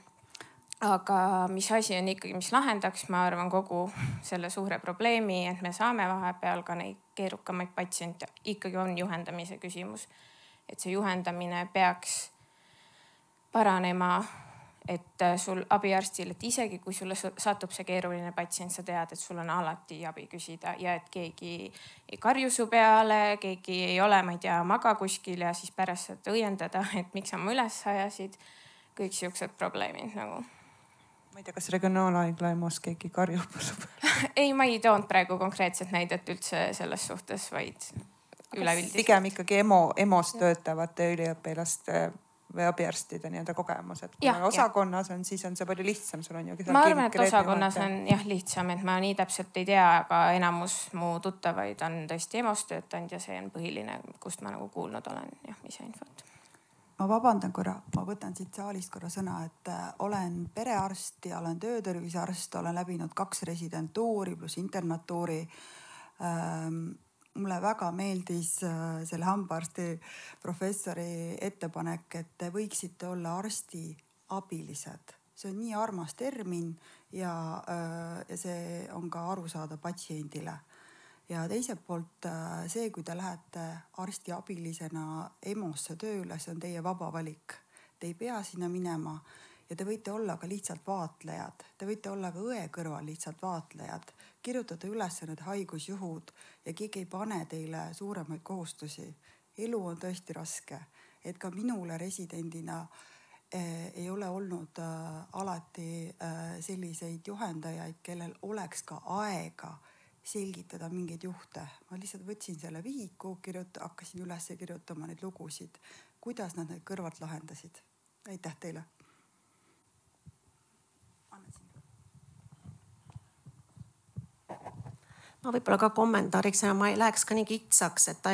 Aga mis asi on ikkagi, mis lahendaks, ma arvan, kogu selle suure probleemi, et me saame vahepeal ka neid keerukamaid patsiente, ikkagi on juhendamise küsimus. Et see juhendamine peaks paranema, et sul abiarstil, et isegi kui sulle satub see keeruline patsient, sa tead, et sul on alati abi küsida ja et keegi ei karju su peale, keegi ei ole, ma ei tea, maga kuskil ja siis pärast saad õiendada, et miks sa mu üles ajasid. Kõik siuksed probleemid nagu. Ma ei tea, kas regionaalhaigla EMO-s keegi karjub su peale? Ei, ma ei toonud praegu konkreetset näidet üldse selles suhtes, vaid üleüldiselt. Pigem ikkagi EMO-s töötavate üliõpilaste või abiarstide nii-öelda kogemused. Kui osakonnas on, siis on see palju lihtsam. Sul on ju ma arvan, et osakonnas on jah lihtsam, et ma nii täpselt ei tea, aga enamus mu tuttavaid on tõesti EMO-s töötanud ja see on põhiline, kust ma nagu kuulnud olen jah, ise infot. Ma vabandan korra, ma võtan siit saalist korra sõna, et olen perearst ja olen töötervisearst, olen läbinud 2 residentuuri pluss internatuuri. Mulle väga meeldis selle hambaarsti professori ettepanek, et te võiksite olla arsti abilised. See on nii armas termin ja see on ka arusaada patsiendile. Ja teiselt poolt see, kui te lähete arsti abilisena EMO-sse tööle, see on teie vaba valik. Te ei pea sinna minema ja te võite olla ka lihtsalt vaatlejad. Te võite olla ka õe kõrval lihtsalt vaatlejad. Kirjutada üles need haigusjuhud ja keegi ei pane teile suuremaid kohustusi. Elu on tõesti raske, et ka minule residendina ei ole olnud alati selliseid juhendajaid, kellel oleks ka aega selgitada mingeid juhte. Ma lihtsalt võtsin selle vihiku, hakkasin üles kirjutama neid lugusid, kuidas nad need kõrvalt lahendasid. Aitäh teile! Ma võib-olla ka kommentaariks ja ma ei läheks ka nii kitsaks, et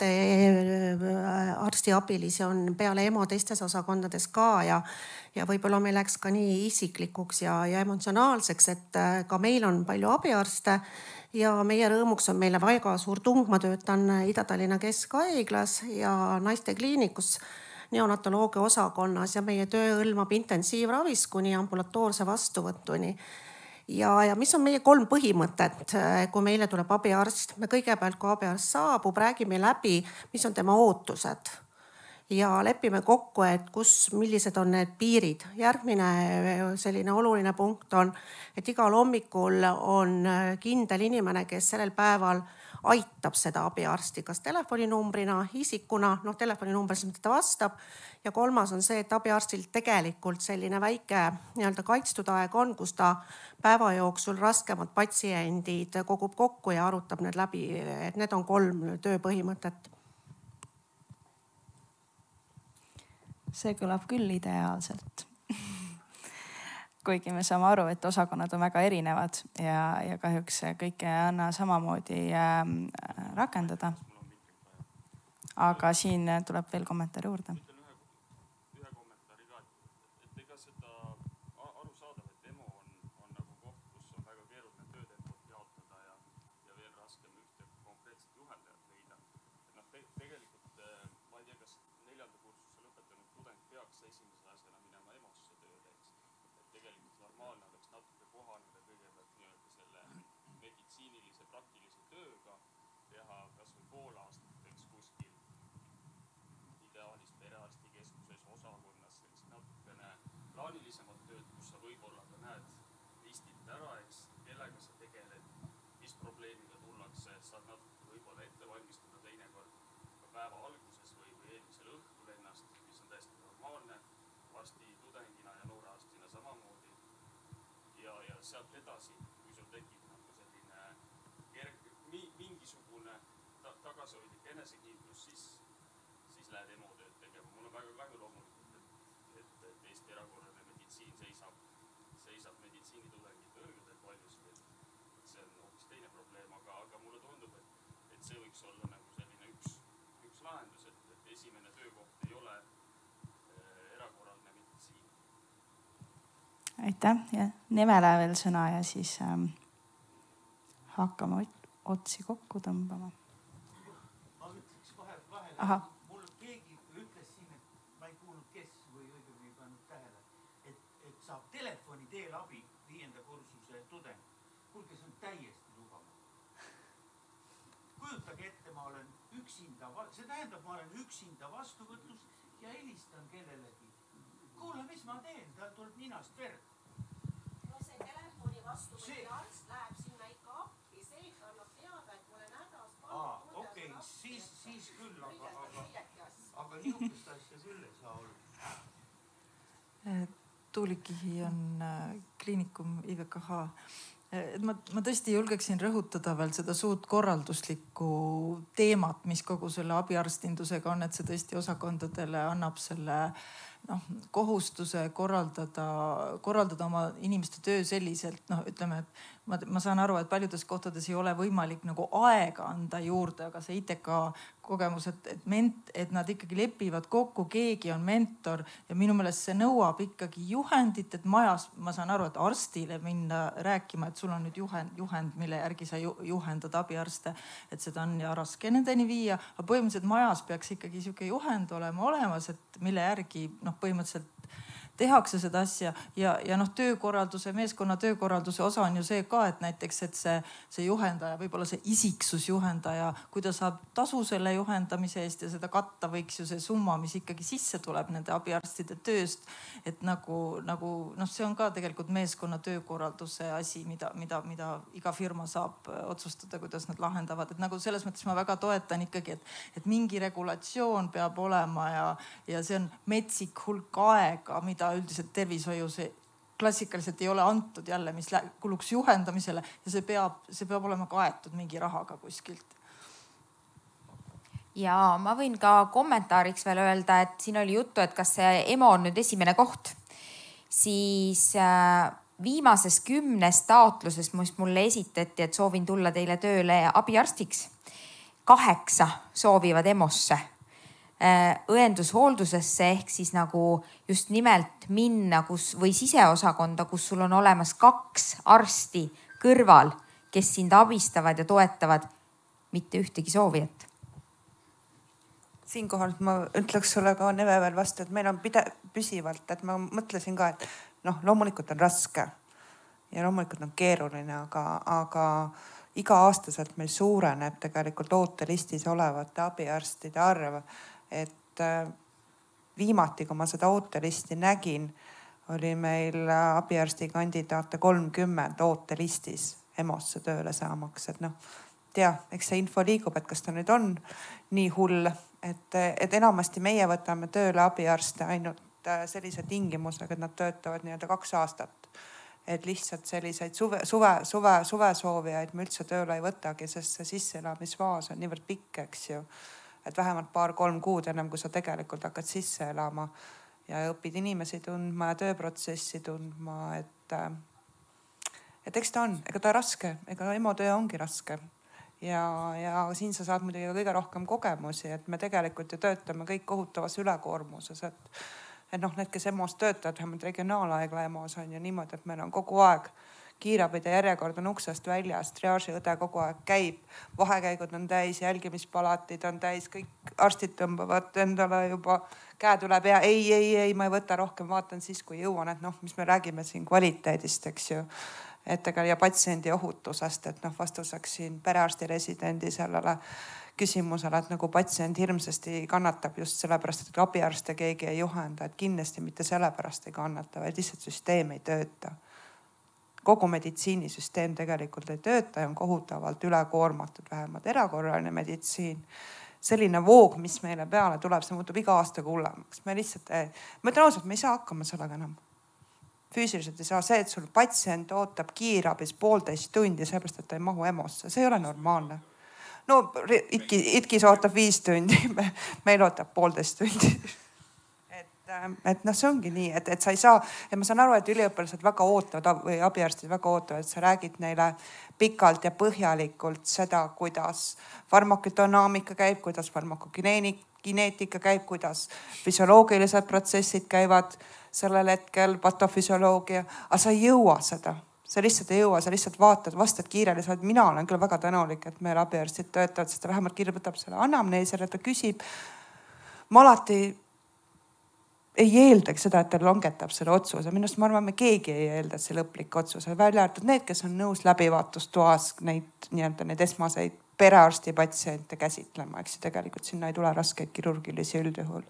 arstiabilisi on peale EMO teistes osakondades ka ja võib-olla me läheks ka nii isiklikuks ja emotsionaalseks, et ka meil on palju abiarste ja meie rõõmuks on meile väga suur tung. Ma töötan Ida-Tallinna Keskhaiglas ja naistekliinikus neonatoloogia osakonnas ja meie töö hõlmab intensiivravist kuni ambulatoorse vastuvõtuni. Ja mis on meie 3 põhimõtet, kui meile tuleb abiarst? Me kõigepealt, kui abiarst saabub, räägime läbi, mis on tema ootused ja lepime kokku, et millised on need piirid. Järgmine selline oluline punkt on, et igal hommikul on kindel inimene, kes sellel päeval aitab seda abiarsti, kas telefoninumbrina, isikuna, telefoninumber siis ta vastab. Ja 3. on see, et abiarstilt tegelikult selline väike nii-öelda kaitstud aeg on, kus ta päeva jooksul raskemad patsiendid kogub kokku ja arutab need läbi. Et need on 3 tööpõhimõtet. See kõlab küll ideaalselt. Kuigi me saame aru, et osakonnad on väga erinevad ja kahjuks kõike ei anna samamoodi rakendada. Aga siin tuleb veel kommentaari juurde. sealt edasi, kui sul tekib nagu selline mingisugune tagasihoidlik enesekindlus, siis lähed EMO-tööd tegema. Mul on väga kahju loomulikult, et Eesti erakorraline meditsiin seisab meditsiinitudengite õlgadel paljuski. See on hoopis teine probleem, aga mulle tundub, et see võiks olla nagu selline üks lahendus, et esimene töökoht ei ole erakorraline meditsiin. Aitäh ja Nemele veel sõna ja siis hakkame otsi kokku tõmbama. Ma ütleks vahele. Aha. Mul keegi ütles siin, et ma ei kuulnud, kes või õigemini ei pannud tähele, et saab telefoni teel abi 5. kursuse tudeng. Kuulge, see on täiesti lubamatu. Kujutage ette, ma olen üksinda, see tähendab, ma olen üksinda vastuvõtlus ja helistan kellelegi. Kuule, mis ma teen? Tal tuleb ninast verd. No see telefoni vastuvõtja arst läheb sinna ikka appi, see annab teada, et ma olen hädas. Okei, siis küll, aga niisugust asja küll ei saa olla. Tuulikihi on kliinikum IVKH. Ma tõesti julgeksin rõhutada veel seda suurt korralduslikku teemat, mis kogu selle abiarstindusega on, et see tõesti osakondadele annab selle kohustuse korraldada oma inimeste töö selliselt, ütleme, et ma saan aru, et paljudes kohtades ei ole võimalik nagu aega anda juurde, aga see ITK kogemus, et nad ikkagi lepivad kokku, keegi on mentor ja minu meelest see nõuab ikkagi juhendit, et majas, ma saan aru, et arstile minna rääkima, et sul on nüüd juhend, mille järgi sa juhendad abiarste, et seda on ja raske nendeni viia, aga põhimõtteliselt majas peaks ikkagi sihuke juhend olema olemas, et mille järgi põhimõtteliselt tehakse seda asja ja töökorralduse, meeskonna töökorralduse osa on ju see ka, et näiteks, et see juhendaja, võib-olla see isiksusjuhendaja, kui ta saab tasu selle juhendamise eest ja seda katta võiks ju see summa, mis ikkagi sisse tuleb nende abiarstide tööst. Et see on ka tegelikult meeskonna töökorralduse asi, mida iga firma saab otsustada, kuidas nad lahendavad. Et nagu selles mõttes ma väga toetan ikkagi, et mingi regulatsioon peab olema ja see on metsik hulk aega, mida üldiselt tervishoius klassikaliselt ei ole antud jälle, mis kuluks juhendamisele ja see peab olema kaetud mingi rahaga kuskilt. Ja ma võin ka kommentaariks veel öelda, et siin oli juttu, et kas see EMO on nüüd esimene koht, siis viimases 10 taotluses, mis mulle esitati, et soovin tulla teile tööle abiarstiks, 8 soovivad EMO-sse. Õendushooldusesse ehk siis nagu just nimelt minna või siseosakonda, kus sul on olemas 2 arsti kõrval, kes sind abistavad ja toetavad, mitte ühtegi soovijat. Siinkohal ma ütleks sulle ka Neve veel vastu, et meil on püsivalt, et ma mõtlesin ka, et loomulikult on raske ja loomulikult on keeruline, aga iga-aastaselt meil suureneb tegelikult ootelistis olevate abiarstide arv. Et viimati, kui ma seda ootelisti nägin, oli meil abiarsti kandidaate 30 ootelistis EMO-sse tööle saamaks. Et eks see info liigub, et kas ta nüüd on nii hull, et enamasti meie võtame tööle abiarste ainult sellise tingimusega, et nad töötavad 2 aastat. Et lihtsalt selliseid suvesoovijaid me üldse tööle ei võtagi, sest see sisseelamisfaas on niivõrd pikk, eks ju. Et vähemalt 2-3 kuud ennem, kui sa tegelikult hakkad sisse elama ja õpid inimesi tundma ja tööprotsessi tundma. Et eks ta on, ega ta raske, ega EMO töö ongi raske. Ja siin sa saad muidugi kõige rohkem kogemusi, et me tegelikult ju töötame kõik kohutavas ülekoormuses. Et need, kes EMO-s töötavad, vähemalt regionaalhaigla EMO-s on ju niimoodi, et meil on kogu aeg kiirabide järjekord on uksest väljas, triaažiõde kogu aeg käib, vahekäigud on täis, jälgimispalatid on täis, kõik arstid tõmbavad endale juba käed üle pea. Ei, ma ei võta rohkem, vaatan siis, kui jõuan, et mis me räägime siin kvaliteedist, eks ju. Ja patsiendi ohutusest, et vastuseks siin perearsti residendi sellele küsimusele, et nagu patsient hirmsasti kannatab just sellepärast, et abiarste keegi ei juhenda, et kindlasti mitte sellepärast ei kannata, vaid lihtsalt süsteem ei tööta. Kogu meditsiinisüsteem tegelikult ei tööta ja on kohutavalt ülekoormatud, vähemalt erakorraline meditsiin. Selline voog, mis meile peale tuleb, see muutub iga aastaga hullemaks. Me lihtsalt, ma ütlen ausalt, me ei saa hakkama sellega enam. füüsiliselt ei saa. See, et sul patsient ootab kiirabis 1,5 tundi, seepärast et ta ei mahu EMO-sse, see ei ole normaalne. No Itkis ootab 5 tundi, meil ootab 1,5 tundi. et noh, see ongi nii, et sa ei saa, ja ma saan aru, et üliõpilased väga ootavad või abiarstid väga ootavad, et sa räägid neile pikalt ja põhjalikult seda, kuidas farmakodünaamika käib, kuidas farmakokineetika käib, kuidas füsioloogilised protsessid käivad sellel hetkel, patofüsioloogia, aga sa ei jõua seda. Sa lihtsalt ei jõua, sa lihtsalt vaatad, vastad kiirelt. Mina olen küll väga tänulik, et meil abiarstid töötavad, sest ta vähemalt kiirelt võtab selle anamneesile, ta küsib. Ma alati ei eeldagi seda, et ta langetab selle otsuse. Minust ma arvan, me keegi ei eelda, et see lõplik otsus. Välja arvatud need, kes on nõus läbivaatustoas neid esmaseid perearsti patsiente käsitlema. Eks tegelikult sinna ei tule raskeid kirurgilisi üldjuhul.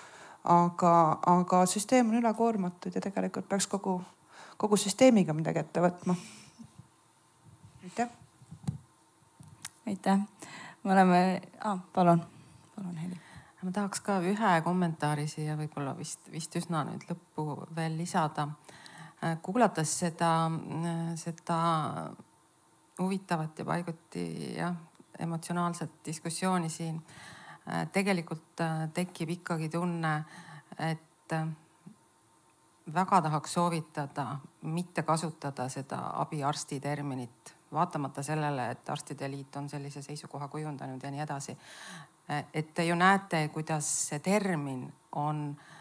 Aga süsteem on ülekoormatud ja tegelikult peaks kogu süsteemiga midagi ette võtma. Aitäh. Aitäh. Me oleme... Palun Heli. Ma tahaks ka ühe kommentaari siia võib-olla vist üsna nüüd lõppu veel lisada. Kuulates seda huvitavat ja paiguti emotsionaalset diskussiooni siin, tegelikult tekib ikkagi tunne, et väga tahaks soovitada mitte kasutada seda abiarsti terminit, vaatamata sellele, et Arstide Liit on sellise seisukoha kujundanud ja nii edasi. Et te ju näete, kuidas see termin on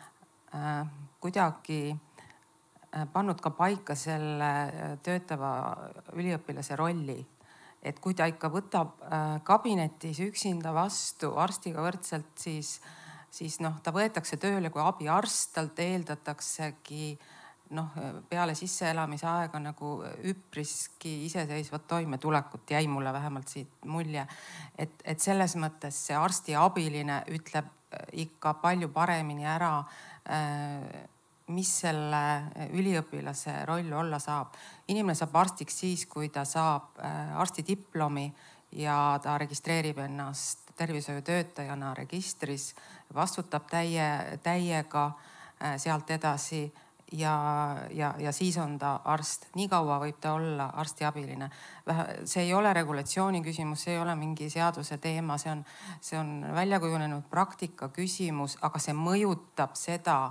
kuidagi pannud ka paika selle töötava üliõpilase rolli. Et kui ta ikka võtab kabinetis üksinda vastu arstiga võrdselt, siis ta võetakse tööle kui abiarst, talt eeldataksegi peale sisseelamise aega nagu üpriski iseseisvat toimetulekut, jäi mulle vähemalt siit mulje. Et selles mõttes see arstiabiline ütleb ikka palju paremini ära, mis selle üliõpilase roll olla saab. Inimene saab arstiks siis, kui ta saab arstidiplomi ja ta registreerib ennast tervishoiutöötajana registris, vastutab täiega sealt edasi ja siis on ta arst. Nii kaua võib ta olla arstiabiline. See ei ole regulatsiooni küsimus, see ei ole mingi seaduse teema, see on välja kujunenud praktika küsimus, aga see mõjutab seda,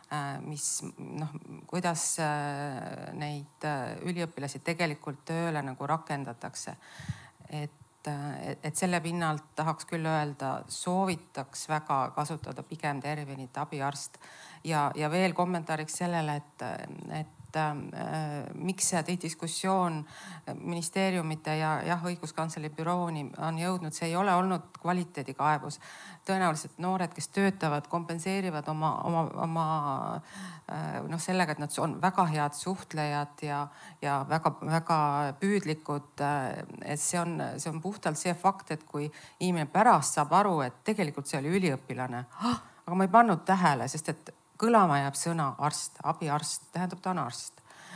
kuidas neid üliõpilasi tegelikult tööle nagu rakendatakse. Et selle pinnalt tahaks küll öelda, soovitaks väga kasutada pigem terminit abiarst. Ja veel kommentaariks sellele, et miks see diskussioon ministeeriumite ja õiguskantsleri bürooni on jõudnud, see ei ole olnud kvaliteedikaebus. Tõenäoliselt noored, kes töötavad, kompenseerivad oma sellega, et nad on väga head suhtlejad ja väga püüdlikud. Et see on puhtalt see fakt, et kui inimene pärast saab aru, et tegelikult see oli üliõpilane, aga ma ei pannud tähele, sest et kõlama jääb sõna arst, abiarst, tähendab ta on arst.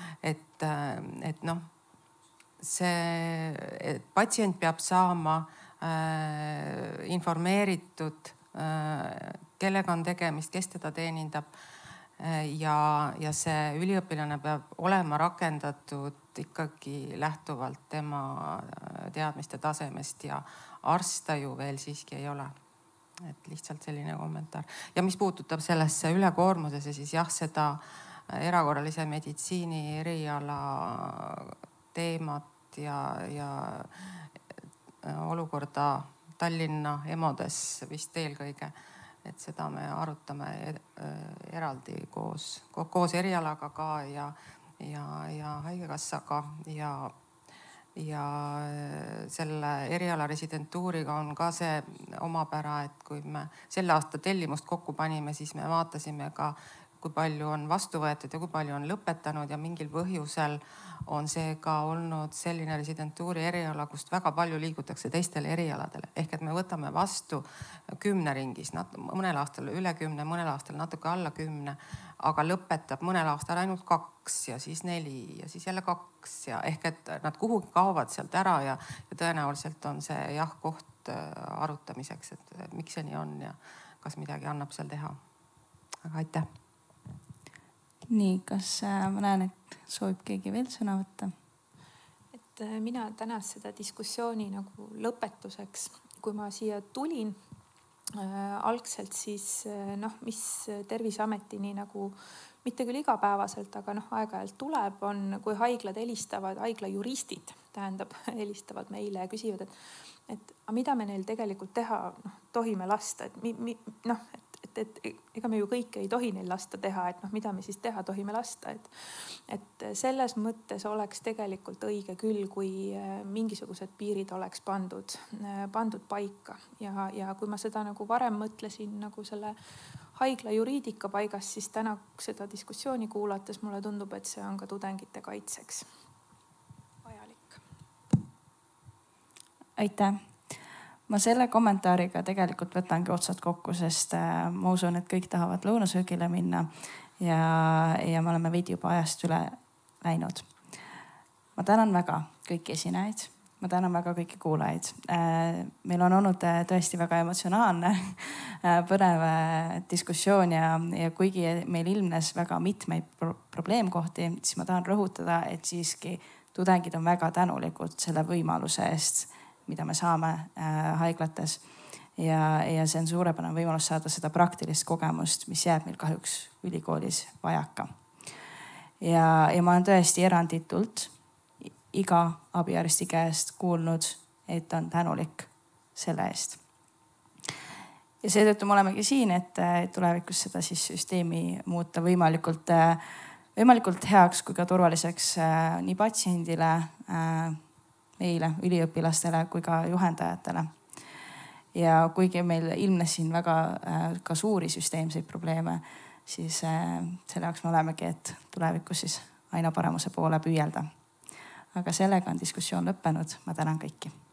See patsient peab saama informeeritud, kellega on tegemist, kes teda teenindab. Ja see üliõpilane peab olema rakendatud ikkagi lähtuvalt tema teadmiste tasemest ja arst ta ju veel siiski ei ole. Et lihtsalt selline kommentaar. Ja mis puudutab sellesse ülekoormusesse, siis jah, seda erakorralise meditsiini eriala teemat ja olukorda Tallinna EMO-des vist eelkõige, et seda me arutame eraldi koos erialaga ka ja haigekassaga ja selle eriala residentuuriga on ka see omapära, et kui me selle aasta tellimust kokku panime, siis me vaatasime ka, kui palju on vastu võetud ja kui palju on lõpetanud ja mingil põhjusel on see ka olnud selline residentuuri eriala, kust väga palju liigutakse teistele erialadele. Ehk et me võtame vastu 10 ringis, mõnel aastal üle 10, mõnel aastal natuke alla 10, aga lõpetab mõnel aastal ainult 2 ja siis 4 ja siis jälle 2 ja ehk et nad kuhugi kaovad sealt ära ja tõenäoliselt on see koht arutamiseks, et miks see nii on ja kas midagi annab seal teha. Aga aitäh. nii, kas ma näen, et soovib keegi veel sõna võtta? Et mina tänas seda diskussiooni nagu lõpetuseks, kui ma siia tulin algselt, siis mis Terviseametini nagu mitte küll igapäevaselt, aga aeg-ajalt tuleb, on, kui haiglad helistavad, haiglajuristid helistavad meile ja küsivad, et mida me neil tegelikult teha tohime lasta, et ega me ju kõike ei tohi neil lasta teha, et mida me siis teha tohime lasta, et selles mõttes oleks tegelikult õige küll, kui mingisugused piirid oleks pandud paika ja kui ma seda nagu varem mõtlesin nagu selle haigla juriidika paigas, siis täna seda diskussiooni kuulates mulle tundub, et see on ka tudengite kaitseks vajalik. Aitäh. Ma selle kommentaariga tegelikult võtangi otsad kokku, sest ma usun, et kõik tahavad lõunasöögile minna ja me oleme veidi juba ajast üle läinud. Ma tänan väga kõiki esinejaid, ma tänan väga kõiki kuulajaid. Meil on olnud tõesti väga emotsionaalne, põnev diskussioon ja kuigi meil ilmnes väga mitmeid probleemkohti, siis ma tahan rõhutada, et siiski tudengid on väga tänulikud selle võimaluse eest, mida me saame haiglates ja see on suurepärane võimalus saada seda praktilist kogemust, mis jääb meil kahjuks ülikoolis vajaka. Ja ma olen tõesti eranditult iga abiarsti käest kuulnud, et on tänulik selle eest. Ja seetõttu me olemegi siin, et tulevikus seda siis süsteemi muuta võimalikult heaks kui ka turvaliseks nii patsiendile, meile, üliõpilastele kui ka juhendajatele. Ja kuigi meil ilmnes siin väga ka suuri süsteemseid probleeme, siis selle jaoks me olemegi, et tulevikus siis aina paremuse poole püüelda. Aga sellega on diskussioon lõppenud. Ma tänan kõiki.